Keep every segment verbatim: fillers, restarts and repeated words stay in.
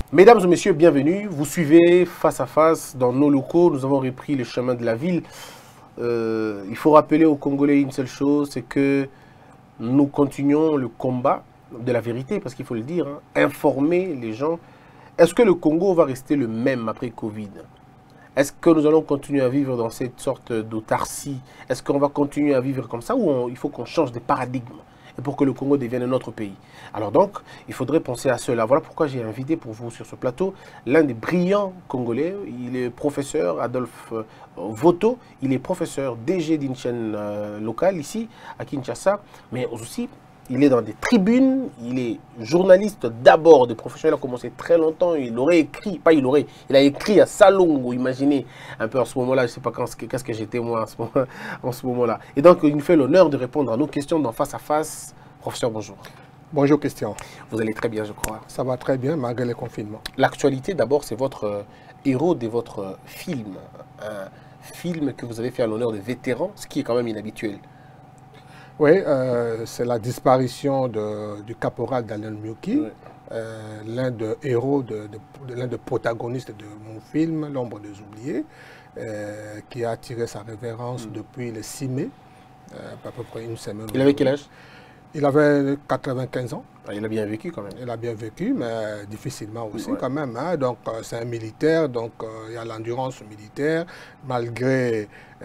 Mesdames et messieurs, bienvenue. Vous suivez Face à Face dans nos locaux. Nous avons repris le chemin de la ville. Euh, il faut rappeler aux Congolais une seule chose, c'est que nous continuons le combat de la vérité, parce qu'il faut le dire, hein, informer les gens. Est-ce que le Congo va rester le même après Covid? Est-ce que nous allons continuer à vivre dans cette sorte d'autarcie? Est-ce qu'on va continuer à vivre comme ça ou on, il faut qu'on change de paradigme et pour que le Congo devienne un autre pays? Alors donc, il faudrait penser à cela. Voilà pourquoi j'ai invité pour vous sur ce plateau l'un des brillants Congolais. Il est professeur Adolphe euh, Voto. Il est professeur D G d'une chaîne euh, locale ici à Kinshasa, mais aussi il est dans des tribunes, il est journaliste d'abord, de professionnel, il a commencé très longtemps, il aurait écrit, pas il aurait, il a écrit à Salongo, imaginez un peu en ce moment-là, je ne sais pas qu'est-ce que j'étais moi en ce moment, en ce moment-là. Et donc il nous fait l'honneur de répondre à nos questions dans Face à Face. Professeur, bonjour. Bonjour Christian. Vous allez très bien, je crois. Ça va très bien malgré les confinements. L'actualité d'abord, c'est votre euh, héros de votre euh, film, un film que vous avez fait à l'honneur de vétérans, ce qui est quand même inhabituel. Oui, euh, c'est la disparition de, du caporal Daniel Myoki, oui. euh, l'un des héros, de, de, de, l'un des protagonistes de mon film, L'ombre des oubliés, euh, qui a attiré sa révérence mm. depuis le six mai, euh, à peu près une semaine. Il avait quel âge? Il avait quatre-vingt-quinze ans. Ah, il a bien vécu quand même. Il a bien vécu, mais difficilement aussi ouais. quand même. Hein. Donc euh, c'est un militaire, donc euh, il y a l'endurance militaire, malgré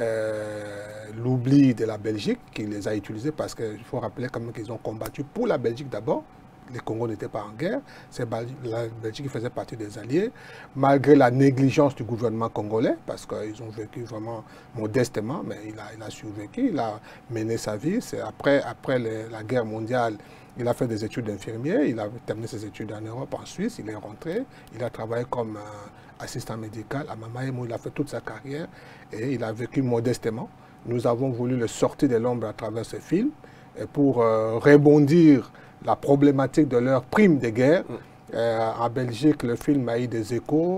euh, l'oubli de la Belgique qui les a utilisés, parce qu'il faut rappeler quand même qu'ils ont combattu pour la Belgique d'abord. Les Congos n'étaient pas en guerre, c'est la Belgique qui faisait partie des alliés, malgré la négligence du gouvernement congolais, parce qu'ils ont vécu vraiment modestement, mais il a, il a survécu, il a mené sa vie. Après, après les, la guerre mondiale, il a fait des études d'infirmier, il a terminé ses études en Europe, en Suisse, il est rentré, il a travaillé comme euh, assistant médical à Mamaïmo, il a fait toute sa carrière et il a vécu modestement. Nous avons voulu le sortir de l'ombre à travers ce film et pour euh, rebondir la problématique de leur prime de guerre. Mm. Euh, en Belgique, le film a eu des échos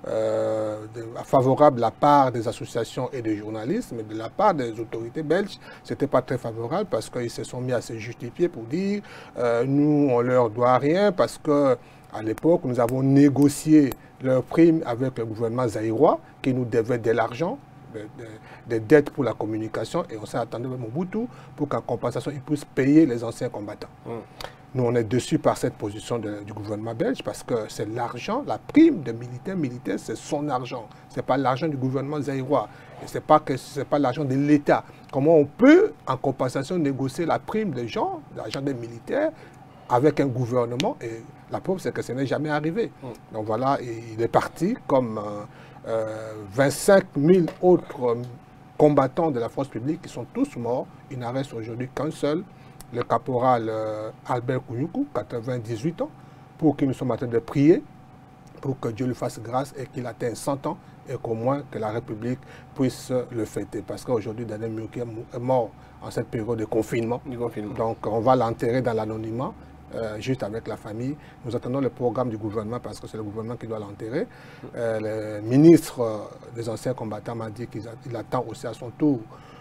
euh, de, favorables de la part des associations et des journalistes, mais de la part des autorités belges, ce n'était pas très favorable parce qu'ils se sont mis à se justifier pour dire euh, nous, on ne leur doit rien parce qu'à l'époque, nous avons négocié leur prime avec le gouvernement zaïrois qui nous devait de l'argent, des de dettes pour la communication, et on s'est attendu à Mobutu pour qu'en compensation, ils puissent payer les anciens combattants. Mm. Nous, on est déçus par cette position de, du gouvernement belge parce que c'est l'argent, la prime de militaire, militaire, c'est son argent. Ce n'est pas l'argent du gouvernement zaïrois. Et ce n'est pas, pas l'argent de l'État. Comment on peut, en compensation, négocier la prime des gens, l'argent des militaires, avec un gouvernement? Et la preuve, c'est que ce n'est jamais arrivé. Mm. Donc voilà, il est parti comme euh, euh, vingt-cinq mille autres euh, combattants de la force publique qui sont tous morts. Il n'en reste aujourd'hui qu'un seul, le caporal euh, Albert Kouyoukou, quatre-vingt-dix-huit ans, pour qui nous sommes en train de prier, pour que Dieu lui fasse grâce et qu'il atteigne cent ans et qu'au moins que la République puisse le fêter. Parce qu'aujourd'hui, Daniel Myoki est mort en cette période de confinement. Du confinement. Donc on va l'enterrer dans l'anonymat, euh, juste avec la famille. Nous attendons le programme du gouvernement parce que c'est le gouvernement qui doit l'enterrer. Euh, le ministre des anciens combattants m'a dit qu'il attend aussi à son tour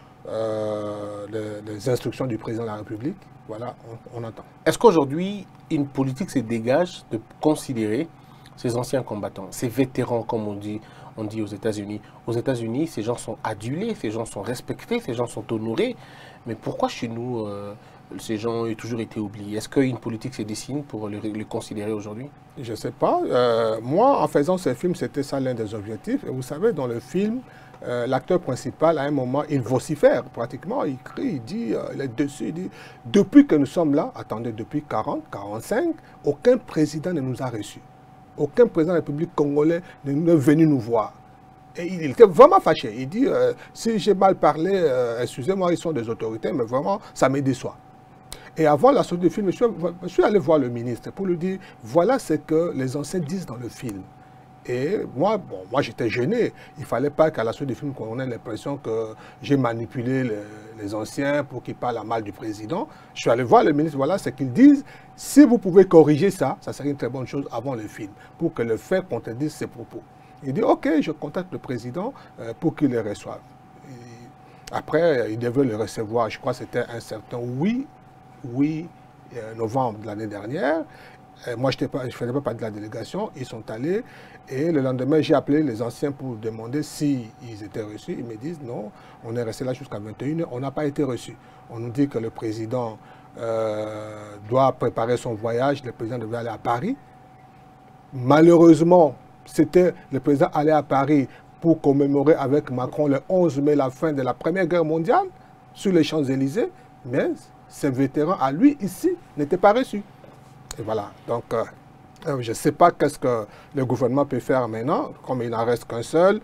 Euh, les, les instructions du président de la République. Voilà, on, on attend. Est-ce qu'aujourd'hui, une politique se dégage de considérer ces anciens combattants, ces vétérans, comme on dit, on dit aux États-Unis? Aux États-Unis, ces gens sont adulés, ces gens sont respectés, ces gens sont honorés. Mais pourquoi chez nous, euh, ces gens ont toujours été oubliés? Est-ce qu'une politique se dessine pour les, les considérer aujourd'hui? Je ne sais pas. Euh, moi, en faisant ce film, c'était ça l'un des objectifs. Et vous savez, dans le film, Euh, l'acteur principal, à un moment, il vocifère pratiquement, il crie, il dit, euh, il est dessus, il dit, depuis que nous sommes là, attendez, depuis quarante, quarante-cinq, aucun président ne nous a reçus. Aucun président de la République congolaise n'est venu nous voir. Et il était vraiment fâché. Il dit, euh, si j'ai mal parlé, euh, excusez-moi, ils sont des autorités, mais vraiment, ça me déçoit. Et avant la sortie du film, je suis, je suis allé voir le ministre pour lui dire, voilà ce que les anciens disent dans le film. Et moi, bon, moi j'étais gêné. Il ne fallait pas qu'à la suite du film, qu'on ait l'impression que j'ai manipulé les, les anciens pour qu'ils parlent à mal du président. Je suis allé voir le ministre, voilà ce qu'ils disent. Si vous pouvez corriger ça, ça serait une très bonne chose avant le film, pour que le fait contredise ses propos. Il dit, ok, je contacte le président euh, pour qu'il les reçoive. Et après, il devait le recevoir, je crois que c'était un certain oui, oui, euh, novembre de l'année dernière. Et moi, je ne faisais pas partie de la délégation. Ils sont allés. Et le lendemain, j'ai appelé les anciens pour demander s'ils étaient reçus. Ils me disent non, on est resté là jusqu'à vingt et une heures. On n'a pas été reçus. On nous dit que le président euh, doit préparer son voyage. Le président devait aller à Paris. Malheureusement, c'était le président allait à Paris pour commémorer avec Macron le onze mai la fin de la Première Guerre mondiale sur les Champs-Élysées. Mais ces vétérans, à lui, ici, n'étaient pas reçus. Et voilà, donc euh, je ne sais pas qu'est-ce que le gouvernement peut faire maintenant, comme il n'en reste qu'un seul.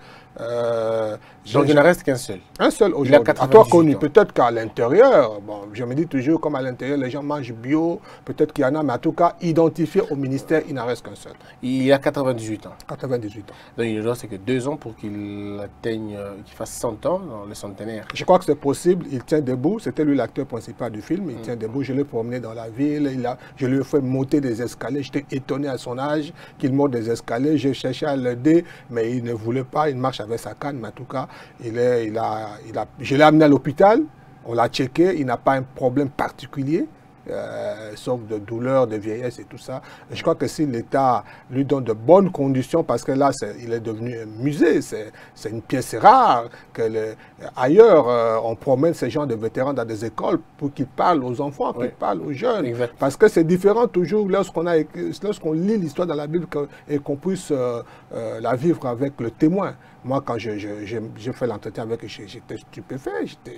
Euh, donc il n'en reste qu'un seul. Un seul aujourd'hui. À toi connu, peut-être qu'à l'intérieur, bon, je me dis toujours comme à l'intérieur, les gens mangent bio, peut-être qu'il y en a, mais en tout cas, identifié au ministère, il n'en reste qu'un seul. Il a quatre-vingt-dix-huit ans. quatre-vingt-dix-huit ans. Donc il ne reste que deux ans pour qu'il atteigne, qu'il fasse cent ans dans le centenaire. Je crois que c'est possible, il tient debout, c'était lui l'acteur principal du film, il mm. tient debout, je l'ai promené dans la ville, il a, je lui ai fait monter des escaliers, j'étais étonné à son âge qu'il monte des escaliers, j'ai cherché à l'aider, mais il ne voulait pas, il marche avec sa canne, mais en tout cas, il est, il a, il a, je l'ai amené à l'hôpital, on l'a checké, il n'a pas un problème particulier, euh, sauf de douleur, de vieillesse et tout ça. Et je crois que si l'État lui donne de bonnes conditions, parce que là, est, il est devenu un musée, c'est une pièce rare, que le, ailleurs, euh, on promène ces gens de vétérans dans des écoles pour qu'ils parlent aux enfants, qu'ils oui. parlent aux jeunes. Exact. Parce que c'est différent toujours lorsqu'on lorsqu'on lit l'histoire dans la Bible que, et qu'on puisse euh, euh, la vivre avec le témoin. Moi, quand j'ai fait l'entretien avec lui, j'étais stupéfait.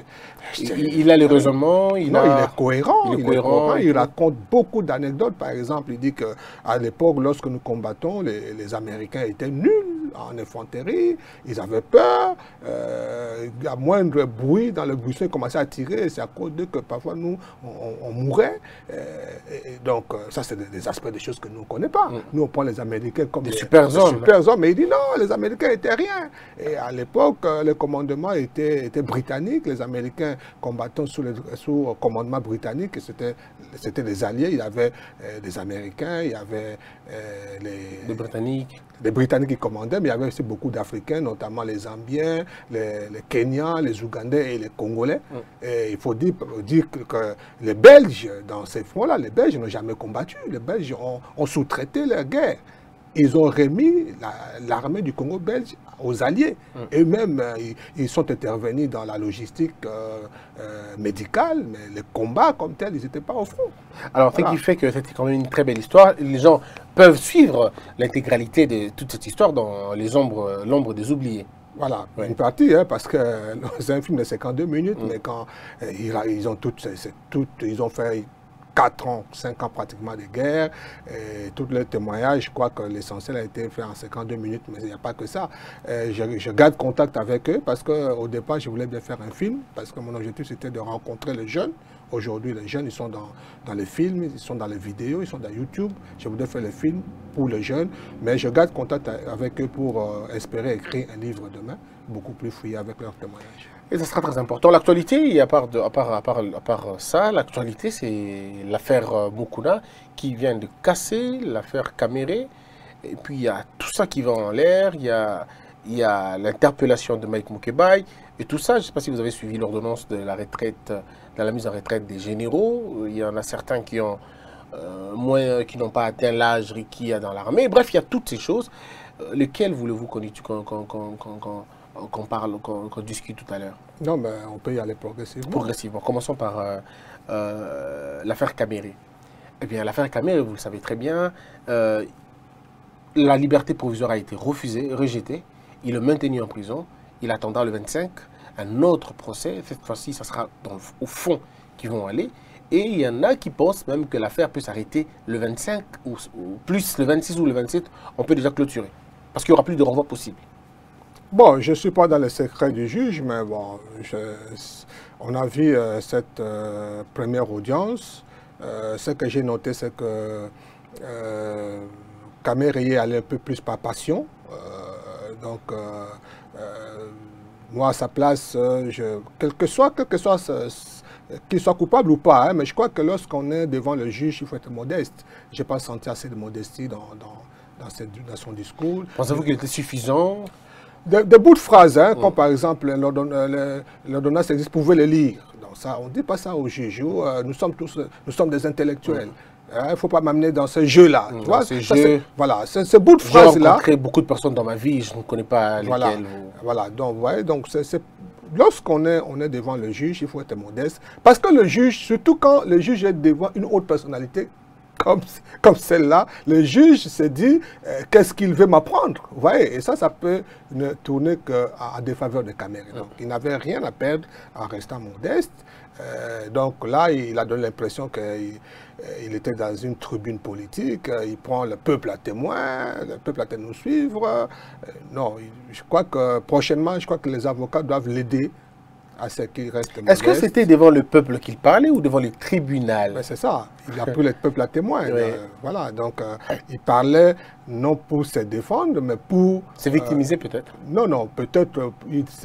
Il, il a le raisonnement, il, non, a... il est cohérent. Il, est il, cohérent, est cohérent, il raconte beaucoup d'anecdotes. Par exemple, il dit qu'à l'époque, lorsque nous combattons, les, les Américains étaient nuls en infanterie, ils avaient peur. Euh, à moindre bruit dans le buisson, ils commençaient à tirer. C'est à cause d'eux que parfois nous, on, on mourait. Euh, et donc, ça, c'est des, des aspects des choses que nous ne connaissons pas. Mm. Nous, on prend les Américains comme des les super hommes. Super hommes. Mais il dit non, les Américains n'étaient rien. Et à l'époque, le commandement était, était britannique. Les Américains combattant sous le sous commandement britannique, c'était des alliés. Il y avait euh, des Américains, il y avait euh, les, les Britanniques. Les Britanniques qui commandaient, mais il y avait aussi beaucoup d'Africains, notamment les Zambiens, les, les Kenyans, les Ougandais et les Congolais. Mm. Et il faut dire, dire que, que les Belges, dans ces fronts-là, les Belges n'ont jamais combattu. Les Belges ont, ont sous-traité la guerre. Ils ont remis l'armée la, du Congo belge aux Alliés. Mm. Eux-mêmes, euh, ils, ils sont intervenus dans la logistique euh, euh, médicale, mais les combats comme tels, ils n'étaient pas au front. Alors, voilà. Ce qui fait que c'était quand même une très belle histoire. Les gens peuvent suivre l'intégralité de toute cette histoire dans les ombres, l'ombre des oubliés. Voilà, ouais. Une partie, hein, parce que c'est un film de cinquante-deux minutes, mm. mais quand euh, ils, ils ont toutes, toutes, ils ont fait quatre ans, cinq ans pratiquement de guerre, et tous les témoignages, je crois que l'essentiel a été fait en cinquante-deux minutes, mais il n'y a pas que ça. Et je, je garde contact avec eux parce qu'au départ, je voulais bien faire un film, parce que mon objectif, c'était de rencontrer les jeunes. Aujourd'hui, les jeunes, ils sont dans, dans les films, ils sont dans les vidéos, ils sont dans YouTube. Je voulais faire les films pour les jeunes, mais je garde contact avec eux pour euh, espérer écrire un livre demain, beaucoup plus fouillé avec leurs témoignages. Et ça sera très important. L'actualité, à part, de, à, part, à, part, à part ça, l'actualité, c'est l'affaire Mukuna qui vient de casser, l'affaire Caméré. Et puis, il y a tout ça qui va en l'air. Il y a, il y a l'interpellation de Mike Mukebai. Et tout ça, je ne sais pas si vous avez suivi l'ordonnance de la retraite, de la mise en retraite des généraux. Il y en a certains qui ont euh, moins, qui n'ont pas atteint l'âge qu'il y a dans l'armée. Bref, il y a toutes ces choses. Euh, lesquelles voulez-vous qu'on qu'on qu'on qu'on qu'on parle, qu'on qu'on discute tout à l'heure? Non, mais on peut y aller progressivement. Progressivement. Commençons par euh, euh, l'affaire Caméré. Eh bien, l'affaire Caméré, vous le savez très bien, euh, la liberté provisoire a été refusée, rejetée. Il est maintenu en prison. Il attendra le vingt-cinq un autre procès. Cette fois-ci, ça sera dans le, au fond qu'ils vont aller. Et il y en a qui pensent même que l'affaire peut s'arrêter le vingt-cinq ou, ou plus le vingt-six ou le vingt-sept. On peut déjà clôturer. Parce qu'il n'y aura plus de renvoi possible. Bon, je ne suis pas dans le secret du juge, mais bon, je, on a vu euh, cette euh, première audience. Euh, ce que j'ai noté, c'est que euh, Caméré allait un peu plus par passion. Euh, donc, euh, euh, moi, à sa place, je, quel que soit, quel que soit qu'il soit coupable ou pas, hein, mais je crois que lorsqu'on est devant le juge, il faut être modeste. Je n'ai pas senti assez de modestie dans, dans, dans, cette, dans son discours. Pensez-vous qu'il était suffisant? Des de bouts de phrases, hein, mmh. comme par exemple l'ordonnance existe, vous pouvez le lire. Donc ça, on ne dit pas ça aux juges. Euh, nous sommes tous, nous sommes des intellectuels. Mmh. Il ne faut pas m'amener dans ce jeu-là. Mmh, tu vois, ce ça, jeu, voilà, ce, ce bout de phrase-là. J'ai rencontré beaucoup de personnes dans ma vie, je ne connais pas lesquelles. Voilà, vous... voilà. Donc, vous voyez, donc c'est... Lorsqu'on est, on est devant le juge, il faut être modeste. Parce que le juge, surtout quand le juge est devant une autre personnalité, comme, comme celle-là, le juge se dit euh, qu'est-ce qu'il veut m'apprendre. Vous voyez, et ça, ça peut ne tourner qu'à à défaveur de Kamere. Donc, il n'avait rien à perdre en restant modeste. Euh, donc là, il a donné l'impression qu'il il était dans une tribune politique. Il prend le peuple à témoin, le peuple a nous suivre. Euh, non, je crois que prochainement, je crois que les avocats doivent l'aider à ce qu'il reste modeste. Est-ce que c'était devant le peuple qu'il parlait ou devant le tribunal? C'est ça, il a pris le peuple à témoin. Oui. Euh, voilà, donc euh, il parlait non pour se défendre, mais pour... Se victimiser euh, peut-être? Non, non, peut-être... Euh,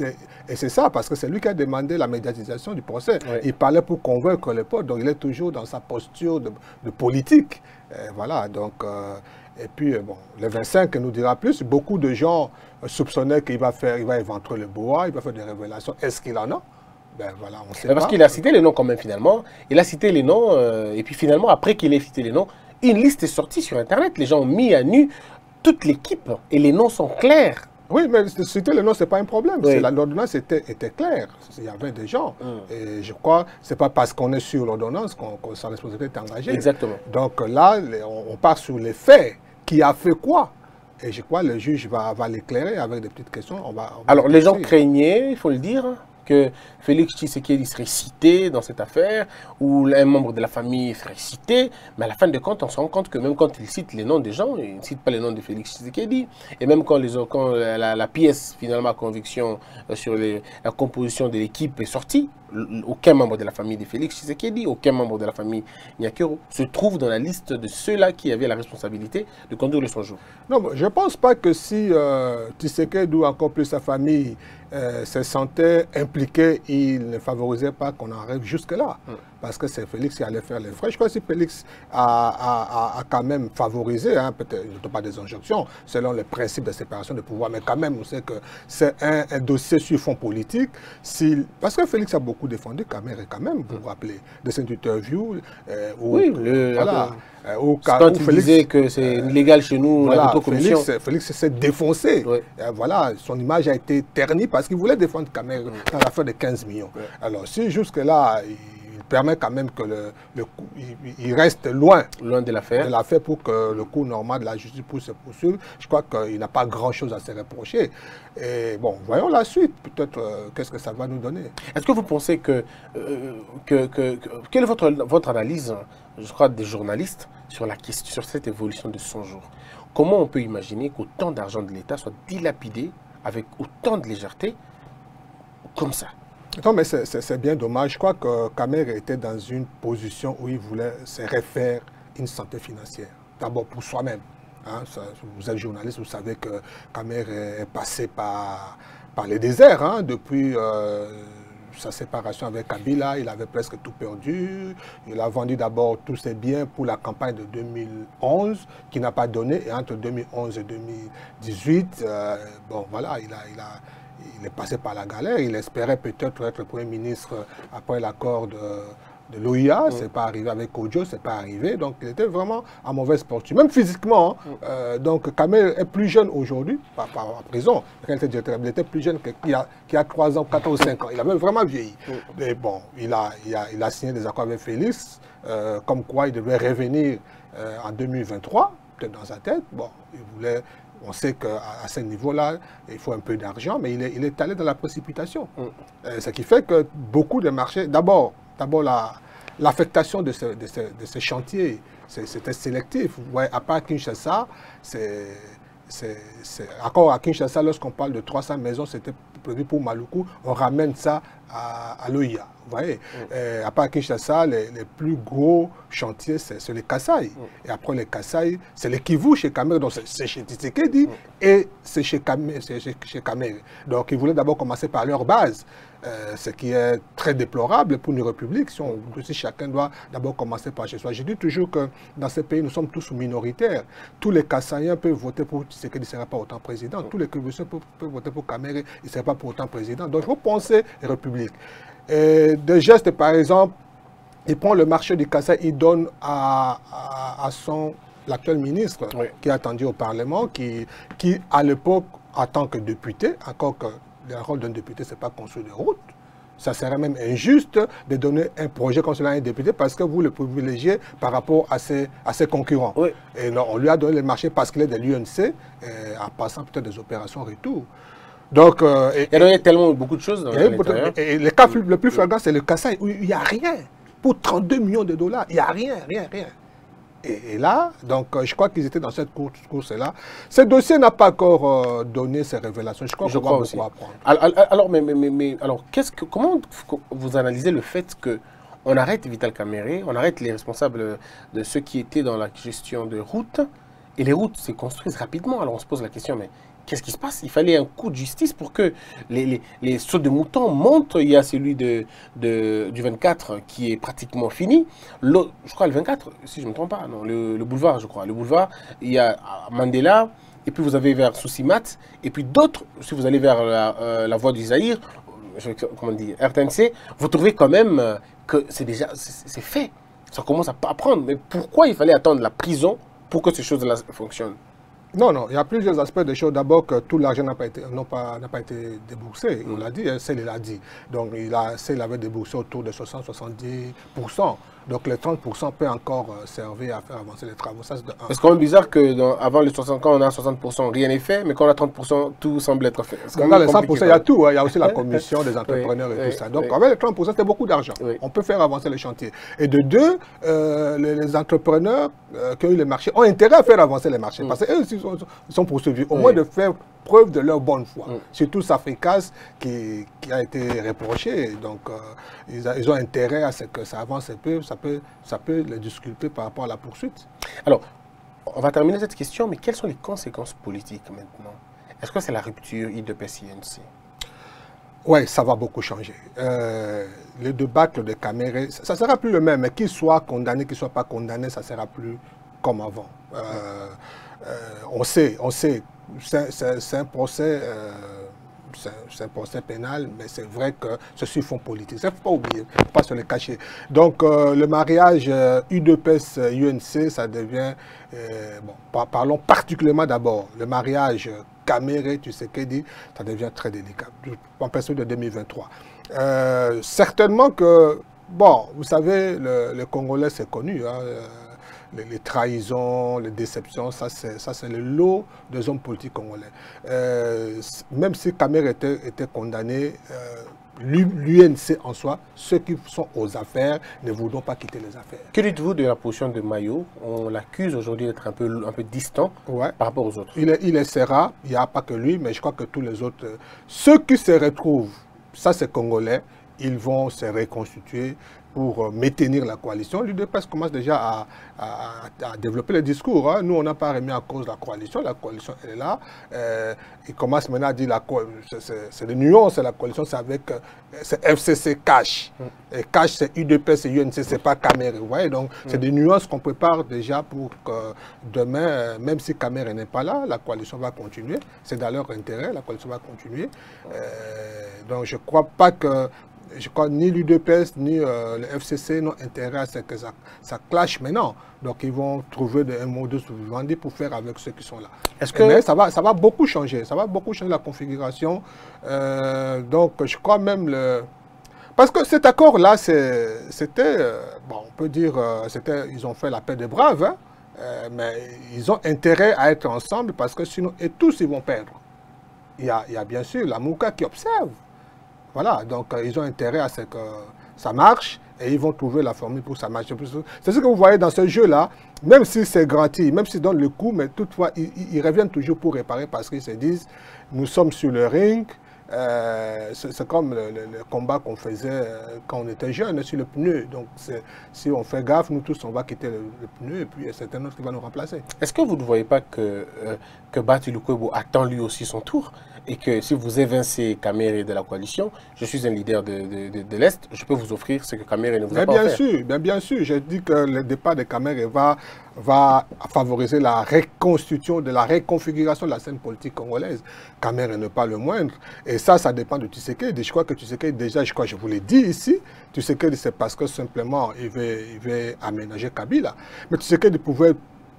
et c'est ça, parce que c'est lui qui a demandé la médiatisation du procès. Oui. Il parlait pour convaincre les peuples, donc il est toujours dans sa posture de, de politique. Et voilà, donc... Euh, et puis, bon, le vingt-cinq nous dira plus. Beaucoup de gens soupçonnaient qu'il va faire, il va éventrer le bois, il va faire des révélations. Est-ce qu'il en a? Ben voilà, on sait Parce qu'il a cité les noms quand même finalement. Il a cité les noms, euh, et puis finalement, après qu'il ait cité les noms, une liste est sortie sur Internet. Les gens ont mis à nu toute l'équipe et les noms sont clairs. Oui, mais citer les noms, ce n'est pas un problème. Oui. L'ordonnance était, était claire. Il y avait des gens. Mm. Et je crois que ce n'est pas parce qu'on est sur l'ordonnance qu'on qu sa responsabilité est engagée. Exactement. Donc là, on, on part sur les faits. Qui a fait quoi? Et je crois que le juge va, va l'éclairer avec des petites questions. On va, on va Alors, les gens craignaient, il faut le dire, que Félix Tshisekedi serait cité dans cette affaire, ou un membre de la famille serait cité, mais à la fin de compte, on se rend compte que même quand il cite les noms des gens, il ne cite pas les noms de Félix Tshisekedi. Et même quand, les, quand la, la pièce, finalement, à conviction sur les, la composition de l'équipe est sortie, aucun membre de la famille de Félix Tshisekedi, aucun membre de la famille Nyakero se trouve dans la liste de ceux-là qui avaient la responsabilité de conduire le cent jours. Non, je ne pense pas que si euh, Tshisekedi ou encore plus sa famille euh, se sentait impliqué, il ne favorisait pas qu'on en arrive jusque-là. Mm. Parce que c'est Félix qui allait faire les frais. Je crois que si Félix a, a, a, a quand même favorisé, hein, peut-être pas des injonctions, selon les principes de séparation de pouvoir, mais quand même, on sait que c'est un, un dossier sur fond politique. Parce que Félix a beaucoup défendu Kamere, quand même, vous vous rappelez, de cette interview. Euh, où, oui, le, voilà. Euh, où, quand où il Félix, disait que c'est illégal chez nous, voilà, la Félix, Félix s'est défoncé. Oui. Euh, voilà, son image a été ternie parce qu'il voulait défendre Kamere oui. dans l'affaire de quinze millions. Oui. Alors, si jusque-là, il permet quand même que le, le coup, il, il reste loin, loin de l'affaire de l'affaire pour que le cours normal de la justice puisse se poursuivre. Je crois qu'il n'a pas grand-chose à se reprocher. Et bon, voyons la suite. Peut-être euh, qu'est-ce que ça va nous donner. Est-ce que vous pensez que, euh, que, que, que... Quelle est votre, votre analyse, je crois, des journalistes sur, la question, sur cette évolution de cent jours? Comment on peut imaginer qu'autant d'argent de l'État soit dilapidé avec autant de légèreté comme ça? Non, mais c'est bien dommage. Je crois que Kamere était dans une position où il voulait se refaire une santé financière. D'abord pour soi-même. Hein, vous êtes journaliste, vous savez que Kamere est passé par, par les déserts. Hein, depuis euh, sa séparation avec Kabila, il avait presque tout perdu. Il a vendu d'abord tous ses biens pour la campagne de deux mille onze, qui n'a pas donné. Et entre deux mille onze et deux mille dix-huit, euh, bon, voilà, il a... Il a Il est passé par la galère, il espérait peut-être être Premier ministre après l'accord de, de l'O I A, mm. c'est pas arrivé avec Kodjo, c'est pas arrivé, donc il était vraiment en mauvaise posture, même physiquement. Hein. Mm. Euh, donc Kamere est plus jeune aujourd'hui, pas, pas en prison, il était plus jeune qu'il y a, qu'il y a trois ans, quatre ou cinq ans, il avait vraiment vieilli. Mm. Mais bon, il a, il, a, il a signé des accords avec Félix, euh, comme quoi il devait revenir euh, en deux mille vingt-trois, peut-être dans sa tête, bon, il voulait... On sait qu'à ce niveau-là, il faut un peu d'argent, mais il est, il est allé dans la précipitation. Mm. Euh, ce qui fait que beaucoup de marchés, d'abord l'affectation la, de, ce, de, ce, de ces chantiers, c'était sélectif. Ouais, à part Kinshasa, c'est... Encore à Kinshasa, lorsqu'on parle de trois cents maisons, c'était prévu pour Maluku, on ramène ça à, à l'O I A. Vous voyez, mm. euh, à part Kinshasa, les, les plus gros chantiers, c'est les Kasaï. Mm. Et après les Kasaï, c'est les Kivu chez Kamere, donc c'est chez Tshisekedi mm. et c'est chez Kamere. Chez, chez Kamere. Donc ils voulaient d'abord commencer par leur base, euh, ce qui est très déplorable pour une république, si, on, si chacun doit d'abord commencer par chez soi. Je dis toujours que dans ce pays, nous sommes tous minoritaires. Tous les Kasaïens peuvent voter pour Tshisekedi, il ne sera pas autant président. Tous les Kivusiens peuvent, peuvent voter pour Kamere, il ne sera pas pour autant président. Donc il faut penser république. Et des gestes, par exemple, il prend le marché du Kassai, il donne à, à, à son l'actuel ministre oui. qui est attendu au Parlement, qui, qui à l'époque, en tant que député, encore que le rôle d'un député, ce n'est pas construire des routes, ça serait même injuste de donner un projet comme cela à un député parce que vous le privilégiez par rapport à ses, à ses concurrents. Oui. Et non, on lui a donné le marché parce qu'il est de l'U N C, en passant peut-être des opérations retour. Donc, euh, et, il y a tellement beaucoup de choses dans l'intérieur. Et le cas le plus flagrant, c'est le Kassai, où il n'y a rien. Pour trente-deux millions de dollars, il n'y a rien, rien, rien. Et, et là, donc, je crois qu'ils étaient dans cette course, course-là. Ce dossier n'a pas encore euh, donné ses révélations. Je crois qu'on va beaucoup apprendre. Alors, alors, mais, mais, mais, alors qu'est-ce que, comment vous analysez le fait qu'on arrête Vital Kamerhe, on arrête les responsables de ceux qui étaient dans la gestion de routes, et les routes se construisent rapidement. Alors on se pose la question, mais qu'est-ce qui se passe? Il fallait un coup de justice pour que les, les, les sauts de moutons montent. Il y a celui de, de, du vingt-quatre qui est pratiquement fini. Je crois le vingt-quatre, si je ne me trompe pas, non, le, le boulevard, je crois. Le boulevard, il y a Mandela, et puis vous avez vers Soussimat, et puis d'autres, si vous allez vers la, euh, la voie du Zaïre, je, comment dire, R T N C, vous trouvez quand même que c'est déjà c'est fait. Ça commence à prendre. Mais pourquoi il fallait attendre la prison pour que ces choses-là fonctionnent? Non, non, il y a plusieurs aspects des choses. D'abord, que tout l'argent n'a pas été, n'a pas, n'a pas été déboursé. On l'a dit, Sel l'a dit. Donc, il, a, Sel avait déboursé autour de soixante à soixante-dix pour cent. Donc, les trente pour cent peuvent encore euh, servir à faire avancer les travaux. Ça, c'est de un. C'est quand même bizarre que dans, avant les soixante, quand on a soixante pour cent, rien n'est fait, mais quand on a trente pour cent, tout semble être fait. Dans les cent pour cent, il y a tout. Hein. Il y a aussi la commission des entrepreneurs oui, et tout oui, ça. Donc, oui. avec les trente pour cent, c'est beaucoup d'argent. Oui. On peut faire avancer les chantiers. Et de deux, euh, les, les entrepreneurs euh, qui ont eu les marchés ont intérêt à faire avancer les marchés. Mm. Parce qu'eux aussi sont, sont poursuivis. Au oui. moins de faire preuve de leur bonne foi. Mm. Surtout Safricas qui, qui a été reproché. Donc, euh, ils, a, ils ont intérêt à ce que ça avance un peu. Ça peut, ça peut les disculper par rapport à la poursuite. Alors, on va terminer cette question, mais quelles sont les conséquences politiques maintenant? Est-ce que c'est la rupture I D P S I U N C? Oui, ça va beaucoup changer. Euh, le débâcle de Kamerhe, ça ne sera plus le même. Mais qu'il soit condamné, qu'il ne soit pas condamné, ça ne sera plus comme avant. Euh, euh, on sait, on sait, c'est un procès... Euh, c'est un procès pénal, mais c'est vrai que ceux-ci font politique. Il ne faut pas oublier, il ne faut pas se le cacher. Donc, euh, le mariage euh, U D P S U N C, ça devient... Euh, bon, par, parlons particulièrement d'abord. Le mariage Kamerhe, tu sais qu'elle dit, ça devient très délicat. En personne de deux mille vingt-trois. Euh, certainement que, bon, vous savez, le, le Congolais, c'est connu, hein, euh, Les, les trahisons, les déceptions, ça c'est le lot des hommes politiques congolais. Euh, même si Kamerhe était, était condamné, euh, l'U N C en soi, ceux qui sont aux affaires ne voudront pas quitter les affaires. Que dites-vous de la position de Mayo? On l'accuse aujourd'hui d'être un peu, un peu distant ouais. par rapport aux autres. Il, est, il essaiera, il n'y a pas que lui, mais je crois que tous les autres, euh, ceux qui se retrouvent, ça c'est congolais, ils vont se reconstituer pour maintenir la coalition. L'U D P S commence déjà à, à, à développer le discours. Hein. Nous, on n'a pas remis en cause la coalition. La coalition, elle est là. Euh, il commence maintenant à dire que c'est des nuances. La coalition, c'est avec c'est F C C Cash. Mm. Et Cash, c'est U D P S et U N C, c'est pas Kamerhe. Vous voyez, donc, mm. c'est des nuances qu'on prépare déjà pour que demain, même si Kamerhe n'est pas là, la coalition va continuer. C'est dans leur intérêt, la coalition va continuer. Euh, donc, je ne crois pas que Je crois ni l'U D P S ni euh, le F C C n'ont intérêt à ce que ça, ça clash maintenant. Donc ils vont trouver un modus vivendi pour faire avec ceux qui sont là. Est-ce que mais ça va, ça va beaucoup changer. Ça va beaucoup changer la configuration. Euh, donc je crois même le parce que cet accord-là, c'était, euh, bon, on peut dire, euh, c'était, ils ont fait la paix des braves, hein, euh, mais ils ont intérêt à être ensemble parce que sinon, et tous ils vont perdre. Il y a, il y a bien sûr la Mouka qui observe. Voilà, donc euh, ils ont intérêt à ce que ça marche et ils vont trouver la formule pour que ça marche. C'est ce que vous voyez dans ce jeu-là, même si c'est gratuit, même s'ils donnent le coup, mais toutefois, ils, ils reviennent toujours pour réparer parce qu'ils se disent, nous sommes sur le ring, euh, c'est comme le, le, le combat qu'on faisait quand on était jeune sur le pneu. Donc si on fait gaffe, nous tous, on va quitter le, le pneu et puis c'est un autre qui va nous remplacer. Est-ce que vous ne voyez pas que, euh, que Bati Lukwebo attend lui aussi son tour? et que si vous évincez Kamere de la coalition, je suis un leader de, de, de, de l'Est, je peux vous offrir ce que Kamere ne vous a mais pas bien offert. sûr, bien, bien sûr, je dis que le départ de Kamere va, va favoriser la reconstitution, de la reconfiguration de la scène politique congolaise. Kamere n'est pas le moindre. Et ça, ça dépend de Tshisekedi. Je crois que Tshisekedi, déjà, je crois que je vous l'ai dit ici, Tshisekedi, c'est parce que simplement, il veut, il veut aménager Kabila. Mais Tshisekedi pouvait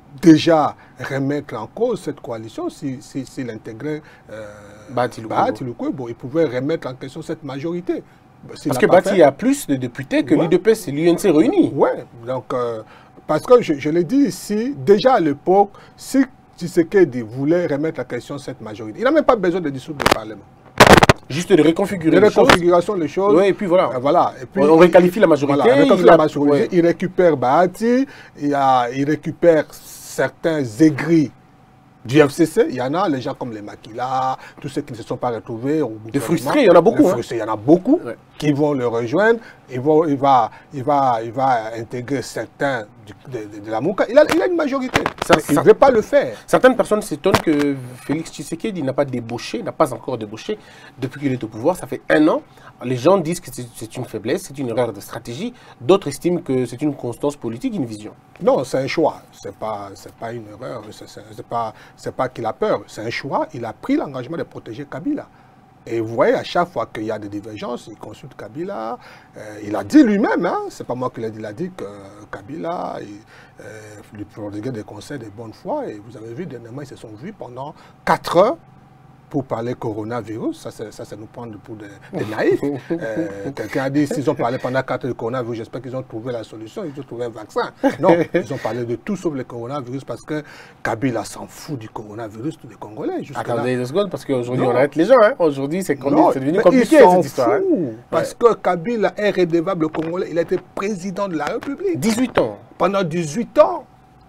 déjà remettre en cause cette coalition s'il si, si, si intégrait euh, Bahati Lukwebo. Il pouvait remettre en question cette majorité. Parce que Bahati a plus de députés que ouais. l'U D P S et l'U N C réunis. Oui, donc, euh, parce que je, je l'ai dit ici, déjà à l'époque, si Tshisekedi voulait remettre la question de cette majorité, il n'a même pas besoin de dissoudre le Parlement. Juste de reconfigurer de les reconfiguration choses. les choses. Oui, et puis voilà. Euh, voilà. Et puis, on requalifie la majorité. Voilà, il, la a... majorité ouais. il récupère Bahati, il, a, il récupère certains aigris du F C C. Il y en a, les gens comme les Makila, tous ceux qui ne se sont pas retrouvés. Des frustrés, il y en a beaucoup. Hein. Il y en a beaucoup ouais. qui vont le rejoindre. Il va, il va, il va, il va intégrer certains du, de, de, de la Mouka. Il a, il a une majorité. Ça, il ne veut pas le faire. Certaines personnes s'étonnent que Félix Tshisekedi n'a pas débauché, n'a pas encore débauché depuis qu'il est au pouvoir. Ça fait un an. Les gens disent que c'est une faiblesse, c'est une erreur de stratégie. D'autres estiment que c'est une constance politique, une vision. Non, c'est un choix. Ce n'est pas, pas une erreur. Ce n'est pas, pas qu'il a peur. C'est un choix. Il a pris l'engagement de protéger Kabila. Et vous voyez, à chaque fois qu'il y a des divergences, il consulte Kabila. Euh, il a dit lui-même, hein, c'est pas moi qui l'ai dit, il a dit que Kabila il, euh, lui prodiguait des conseils de bonne foi. Et vous avez vu, dernièrement, ils se sont vus pendant quatre heures pour parler coronavirus. Ça, c'est nous prendre pour des, des naïfs. Euh, Quelqu'un a dit, s'ils ont parlé pendant quatre heures de coronavirus, j'espère qu'ils ont trouvé la solution, ils ont trouvé un vaccin. Non, ils ont parlé de tout sauf le coronavirus parce que Kabila s'en fout du coronavirus, tous les Congolais. Attendez deux secondes, parce qu'aujourd'hui, on arrête les gens. Hein. Aujourd'hui, c'est devenu compliqué, cette histoire. Hein. Parce ouais. que Kabila est redevable Congolais. Il a été président de la République. dix-huit ans. Pendant dix-huit ans.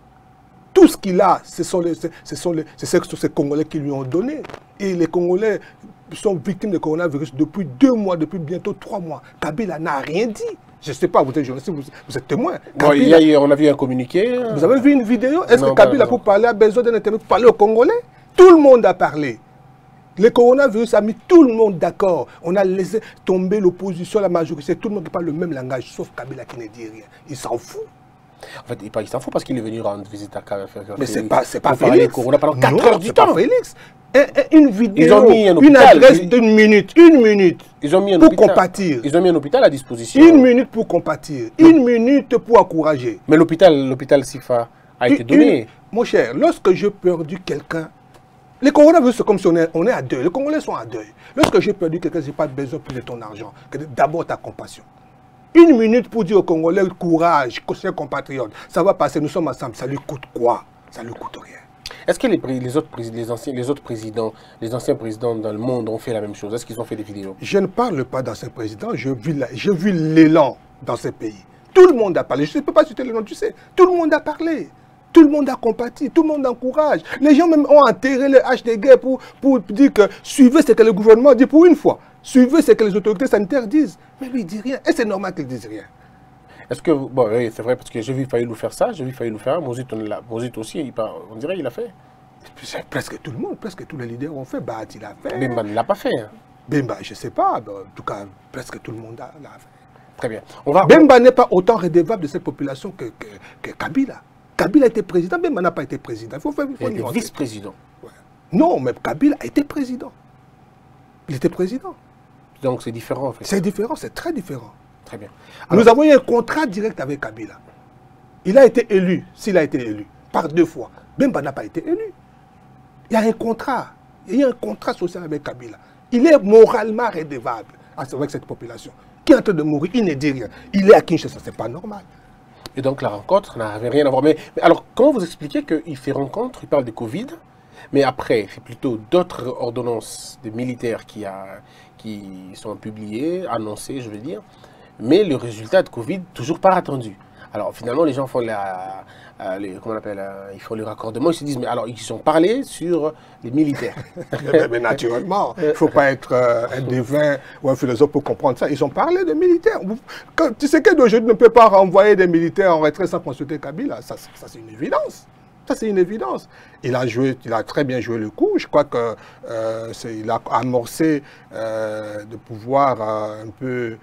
Tout ce qu'il a, ce sont, les, ce sont les, ce sont ces Congolais qui lui ont donné. Et les Congolais sont victimes de coronavirus depuis deux mois, depuis bientôt trois mois. Kabila n'a rien dit. Je ne sais pas, vous êtes journaliste, vous, vous êtes témoin. Bon, il y a, on a vu un communiqué. Vous avez vu une vidéo? Est-ce que Kabila, pour parler, a besoin d'un interview pour parler aux Congolais? Tout le monde a parlé. Le coronavirus a mis tout le monde d'accord. On a laissé tomber l'opposition, la majorité. Tout le monde parle le même langage, sauf Kabila qui ne dit rien. Il s'en fout. En fait, il s'en fout parce qu'il est venu rendre visite à Kabila. Mais c'est pas, pas Félix. Corona pendant quatre heures du temps. Pas Félix. Une vidéo, ils ont mis un hôpital, une adresse d'une minute, une minute ils ont mis un pour hôpital. compatir. Ils ont mis un hôpital à disposition. Une minute pour compatir, une minute pour encourager. Mais l'hôpital, l'hôpital Sifa a été donné. Une, mon cher, lorsque j'ai perdu quelqu'un, les coronavirus, c'est comme si on est, on est à deuil. Les Congolais sont à deuil. Lorsque j'ai perdu quelqu'un, je n'ai pas besoin plus de ton argent, que d'abord ta compassion. Une minute pour dire aux Congolais, courage, chers compatriotes, ça va passer, nous sommes ensemble. Ça lui coûte quoi? Ça lui coûte rien. Est-ce que les, les, autres, les, anciens, les autres présidents, les anciens présidents dans le monde ont fait la même chose? Est-ce qu'ils ont fait des vidéos? Je ne parle pas d'anciens présidents, je vis l'élan dans ces pays. Tout le monde a parlé. Je ne peux pas citer le nom, tu sais. Tout le monde a parlé. Tout le monde a compati, tout le monde encourage. Les gens même ont enterré le hache de guerre pour, pour dire que suivez ce que le gouvernement dit pour une fois. Suivez ce que les autorités sanitaires disent. Mais lui, il ne dit rien. Et c'est normal qu'il ne dise rien. Est-ce que... Bon, oui, c'est vrai, parce que j'ai vu Fayulu faire ça, j'ai vu Fayulu faire. Mouzit, on, aussi, il, on dirait qu'il l'a fait. Presque tout le monde, presque tous les leaders ont fait. Bahati l'a fait. Bemba ne l'a pas fait. Hein. Bemba, je ne sais pas. En tout cas, presque tout le monde l'a fait. Très bien. On va... Bemba n'est pas autant redevable de cette population que, que, que Kabila. Kabila a été président, Bemba n'a pas été président. Il faut faire il était vice-président. Ouais. Non, mais Kabila a été président. Il était président. Donc c'est différent en fait. C'est différent, c'est très différent. Très bien. Alors, nous avons eu un contrat direct avec Kabila. Il a été élu, s'il a été élu, par deux fois. Bemba n'a pas été élu. Il y a un contrat. Il y a un contrat social avec Kabila. Il est moralement redevable avec cette population. Qui est en train de mourir, il ne dit rien. Il est à Kinshasa, c'est pas normal. Et donc la rencontre n'avait rien à voir. Mais, mais alors, comment vous expliquez qu'il fait rencontre, il parle de Covid, mais après, c'est plutôt d'autres ordonnances de militaires qui, a, qui sont publiées, annoncées, je veux dire, mais le résultat de Covid, toujours pas attendu. Alors finalement, les gens font la, euh, les, comment on appelle, euh, ils font le raccordement, ils se disent, mais alors, ils ont parlé sur les militaires. mais, mais naturellement, il ne faut pas être euh, un devin ou un philosophe pour comprendre ça. Ils ont parlé de militaires. Quand, tu sais qu'aujourd'hui ne peut pas renvoyer des militaires en retrait sans consulter Kabila. Ça, ça c'est une évidence. Ça, c'est une évidence. Il a, joué, il a très bien joué le coup. Je crois qu'il euh, a amorcé euh, de pouvoir euh, un peu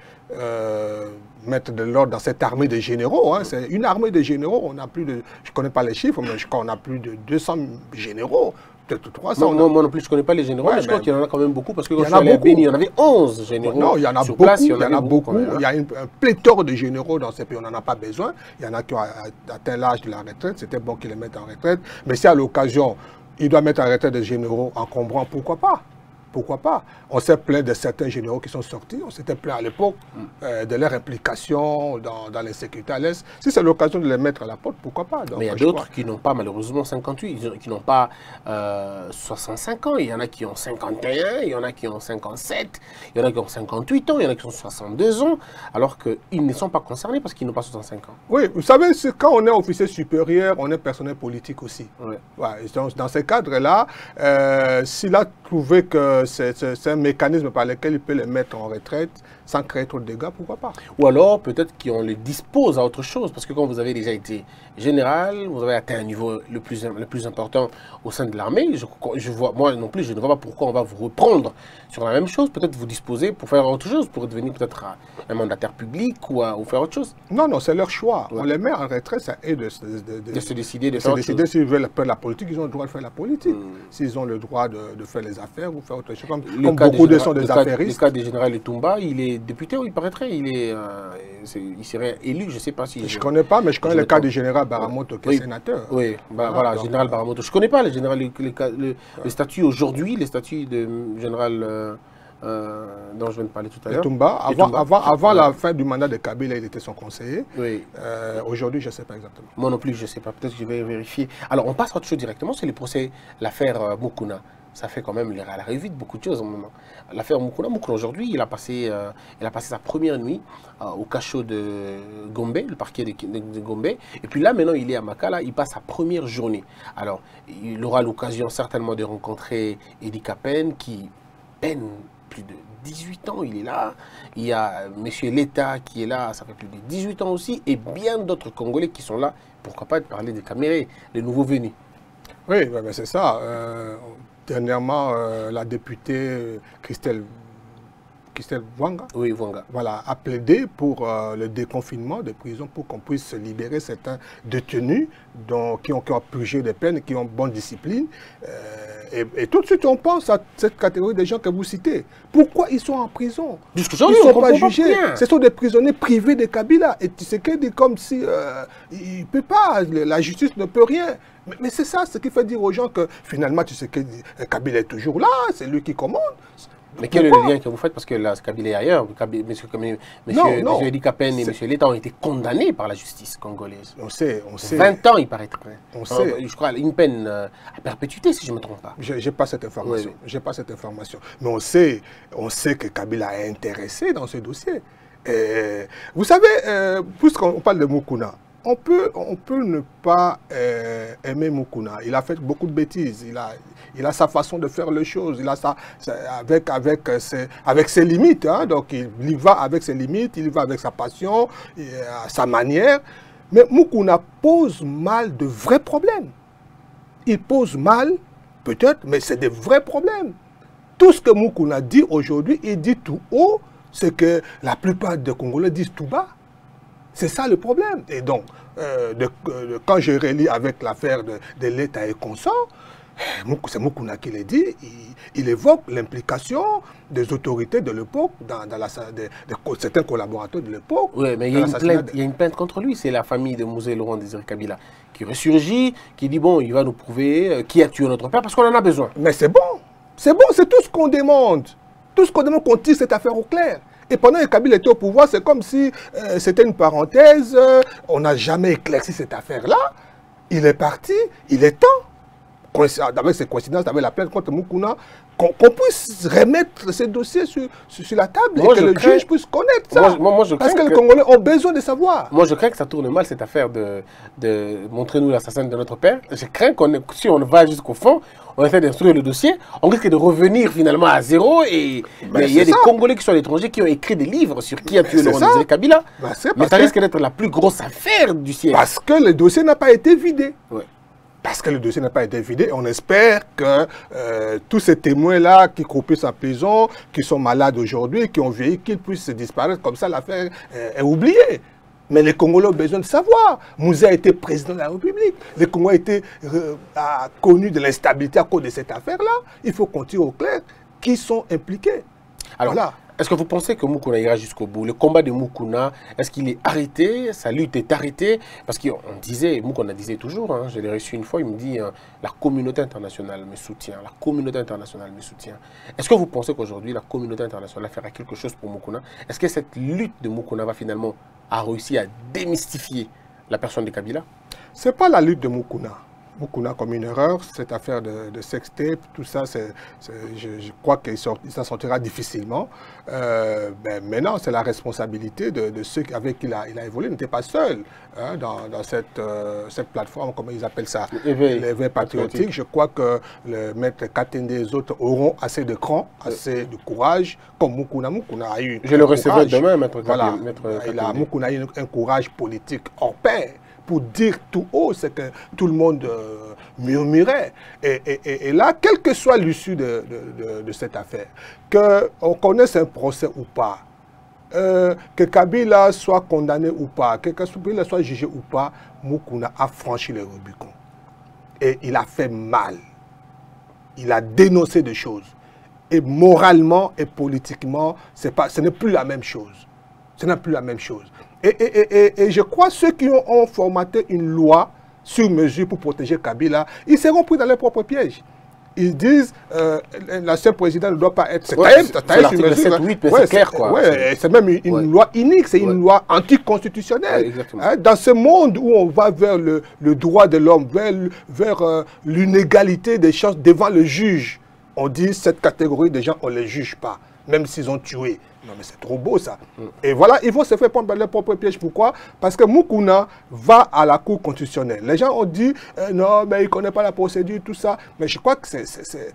euh, mettre de l'ordre dans cette armée de généraux. Hein. C'est une armée de généraux. On a plus de, je ne connais pas les chiffres, mais je crois qu'on a plus de deux cents généraux. Peut-être trois cents. Moi, moi non plus, je ne connais pas les généraux, ouais, mais je crois qu'il y en a quand même beaucoup, parce que quand il y je suis allé à Béni, il y en avait onze généraux. Non, il y en a sur beaucoup, place, il y en a beaucoup. Même, hein. Il y a une, un pléthore de généraux dans ces pays, on n'en a pas besoin. Il y en a qui ont atteint l'âge de la retraite, c'était bon qu'ils les mettent en retraite. Mais si à l'occasion, il doit mettre en retraite des généraux encombrants, pourquoi pas? Pourquoi pas? On s'est plaint de certains généraux qui sont sortis. On s'était plaint à l'époque mm. euh, de leur implication dans, dans les sécurités à l'Est. Si c'est l'occasion de les mettre à la porte, pourquoi pas? Donc, mais il y a d'autres qui n'ont pas malheureusement cinquante-huit, qui n'ont pas euh, soixante-cinq ans. Il y en a qui ont cinquante et un, il y en a qui ont cinquante-sept, il y en a qui ont cinquante-huit ans, il y en a qui ont soixante-deux ans, alors qu'ils ne sont pas concernés parce qu'ils n'ont pas soixante-cinq ans. Oui, vous savez, quand on est officier supérieur, on est personnel politique aussi. Ouais. Ouais, dans, dans ces cadres-là, euh, s'il a trouvé que c'est un mécanisme par lequel il peut les mettre en retraite sans créer trop de dégâts, pourquoi pas? Ou alors, peut-être qu'on les dispose à autre chose, parce que quand vous avez déjà été général, vous avez atteint un niveau le plus, le plus important au sein de l'armée, je, je vois, moi non plus, je ne vois pas pourquoi on va vous reprendre sur la même chose, peut-être vous disposer pour faire autre chose, pour devenir peut-être un mandataire public ou, à, ou faire autre chose. Non, non, c'est leur choix. Ouais. On les met en retraite, ça aide de, de, de, de, de se décider de, de faire se décider s'ils veulent faire la politique, ils ont le droit de faire la politique. Hmm. S'ils ont le droit de, de faire les affaires ou faire autre chose. Comme, comme beaucoup de sont des affairistes. Le cas du général Etumba, il est député, il paraîtrait, il, est, euh, est, il serait élu, je ne sais pas si... Je ne connais pas, mais je connais je le cas du général Baramoto, qui est oui. sénateur. Oui, bah, ah, voilà, donc, général Baramoto. Je ne connais pas le, général, le, le, le, ouais. le statut aujourd'hui, les statuts de général euh, euh, dont je viens de parler tout à l'heure. Etumba, avant, avant, avant la fin du mandat de Kabila, il était son conseiller. Oui. Euh, aujourd'hui, je ne sais pas exactement. Moi non plus, je ne sais pas. Peut-être que je vais vérifier. Alors, on passe à autre chose directement, c'est le procès, l'affaire euh, Mukuna. Ça fait quand même, elle arrive vite beaucoup de choses en moment. L'affaire Mukuna, Mukuna aujourd'hui, il a passé, euh, il a passé sa première nuit euh, au cachot de Gombe, le parquet de, de, de Gombe. Et puis là, maintenant, il est à Makala, il passe sa première journée. Alors, il aura l'occasion certainement de rencontrer Edi Kapen, qui peine plus de dix-huit ans, il est là. Il y a M. Leta qui est là, ça fait plus de dix-huit ans aussi, et bien d'autres Congolais qui sont là. Pourquoi pas de parler des Camérés, les nouveaux venus. Oui, ben c'est ça. Euh, Dernièrement, euh, la députée euh, Christelle, Christelle Wanga, oui, Wanga. Voilà, a plaidé pour euh, le déconfinement des prisons pour qu'on puisse libérer certains détenus dont, qui, ont, qui ont purgé des peines, qui ont bonne discipline. Euh, et, et tout de suite, on pense à cette catégorie de gens que vous citez. Pourquoi ils sont en prison? Ils ne sont pas jugés. Ce sont des prisonniers privés de Kabila. Et tu sais qu'il dit comme si euh, il peut pas, la justice ne peut rien. Mais, mais c'est ça, ce qui fait dire aux gens que finalement, tu sais que Kabila est toujours là, c'est lui qui commande. Mais quel est le lien que vous faites? Parce que là, Kabila est ailleurs. Monsieur, monsieur, monsieur Edi Kapen et monsieur Leta ont été condamnés par la justice congolaise. On sait, on sait. vingt ans, il paraîtrait. On sait. Je crois une peine à perpétuité, si je ne me trompe pas. Je n'ai pas cette information. Oui, oui. J'ai pas cette information. Mais on sait, on sait que Kabila est intéressé dans ce dossier. Et, vous savez, euh, puisqu'on parle de Mukuna, on peut, on peut ne pas euh, aimer Mukuna. Il a fait beaucoup de bêtises. Il a, il a sa façon de faire les choses. Il a sa, sa, avec, avec, ses, avec ses limites. Hein. Donc, il, il va avec ses limites, il va avec sa passion, et, à sa manière. Mais Mukuna pose mal de vrais problèmes. Il pose mal, peut-être, mais c'est des vrais problèmes. Tout ce que Mukuna dit aujourd'hui, il dit tout haut, c'est que la plupart des Congolais disent tout bas. C'est ça le problème. Et donc, euh, de, de, quand je relis avec l'affaire de, de l'État et consort, c'est Mukuna qui l'a dit, il, il évoque l'implication des autorités de l'époque, dans, dans la, de, de certains collaborateurs de l'époque. Oui, mais il y, a une plainte, il y a une plainte contre lui, c'est la famille de Mouzé Laurent Désiré Kabila qui ressurgit, qui dit, bon, il va nous prouver euh, qui a tué notre père, parce qu'on en a besoin. Mais c'est bon, c'est bon, c'est tout ce qu'on demande. Tout ce qu'on demande, qu'on tire cette affaire au clair. Et pendant que Kabila était au pouvoir, c'est comme si euh, c'était une parenthèse, euh, on n'a jamais éclairci cette affaire-là. Il est parti, il est temps, avec ces coïncidences, avec la plainte contre Mukuna, qu'on qu puisse remettre ces dossiers sur, sur, sur la table moi, et que le crains... juge puisse connaître ça. Moi, moi, je Parce que, que les Congolais ont besoin de savoir. Moi, je crains que ça tourne mal, cette affaire de, de montrer-nous l'assassin de notre père. Je crains qu'on si on va jusqu'au fond, on essaie d'instruire le dossier, on risque de revenir finalement à zéro. Et ben, mais il y a des ça. Congolais qui sont à l'étranger qui ont écrit des livres sur qui a tué Laurent Désiré Kabila. Ben, mais ça risque d'être la plus grosse affaire du siècle. Parce que le dossier n'a pas été vidé. Ouais. Parce que le dossier n'a pas été vidé. On espère que euh, tous ces témoins-là qui croupissent en prison, qui sont malades aujourd'hui, qui ont vieilli, qu'ils puissent disparaître. Comme ça, l'affaire est oubliée. Mais les Congolais ont besoin de savoir. Moussa a été président de la République. Les Congolais ont été euh, a connu de l'instabilité à cause de cette affaire-là. Il faut qu'on tire au clair qui sont impliqués. Alors, voilà. Est-ce que vous pensez que Moukouna ira jusqu'au bout? Le combat de Moukouna, est-ce qu'il est arrêté? Sa lutte est arrêtée? Parce qu'on disait, Moukouna disait toujours, hein, je l'ai reçu une fois, il me dit hein, la communauté internationale me soutient, la communauté internationale me soutient. Est-ce que vous pensez qu'aujourd'hui la communauté internationale fera quelque chose pour Moukouna? Est-ce que cette lutte de Moukouna va finalement a réussi à démystifier la personne de Kabila? Ce n'est pas la lutte de Moukouna. Moukouna comme une erreur, cette affaire de, de sextape, tout ça, c'est, c'est, je, je crois qu'il s'en sortira difficilement. Euh, ben maintenant, c'est la responsabilité de, de ceux avec qui il a, il a évolué. Il n'était pas seul hein, dans, dans cette, euh, cette plateforme, comment ils appellent ça, l'éveil patriotique. Je crois que le maître Katende et les autres auront assez de cran, assez de courage, comme Moukouna. Moukouna a eu Je le recevrai demain, maître voilà, Katende. Moukouna a eu un courage politique hors pair, pour dire tout haut ce que tout le monde euh, murmurait. Et, et, et là, quelle que soit l'issue de, de, de, de cette affaire, qu'on connaisse un procès ou pas, euh, que Kabila soit condamné ou pas, que Kabila soit jugé ou pas, Moukouna a franchi le Rubicon. Et il a fait mal. Il a dénoncé des choses. Et moralement et politiquement, c'est pas, ce n'est plus la même chose. Ce n'est plus la même chose. Et, et, et, et je crois que ceux qui ont, ont formaté une loi sur mesure pour protéger Kabila, ils seront pris dans leurs propres pièges. Ils disent euh, l'ancien président ne doit pas être... C'est ouais, l'article sept huit, ouais, c'est clair, quoi. Ouais, c'est même une, une ouais. loi inique, c'est ouais. une loi anticonstitutionnelle. Ouais, hein, dans ce monde où on va vers le, le droit de l'homme, vers, vers euh, l'inégalité des chances devant le juge, on dit cette catégorie de gens, on ne les juge pas, même s'ils ont tué. Non mais c'est trop beau ça. Mm. Et voilà, ils vont se faire prendre leur propre piège. Pourquoi? Parce que Moukouna va à la Cour constitutionnelle. Les gens ont dit, euh, non, mais il ne connaît pas la procédure, tout ça. Mais je crois que c'est...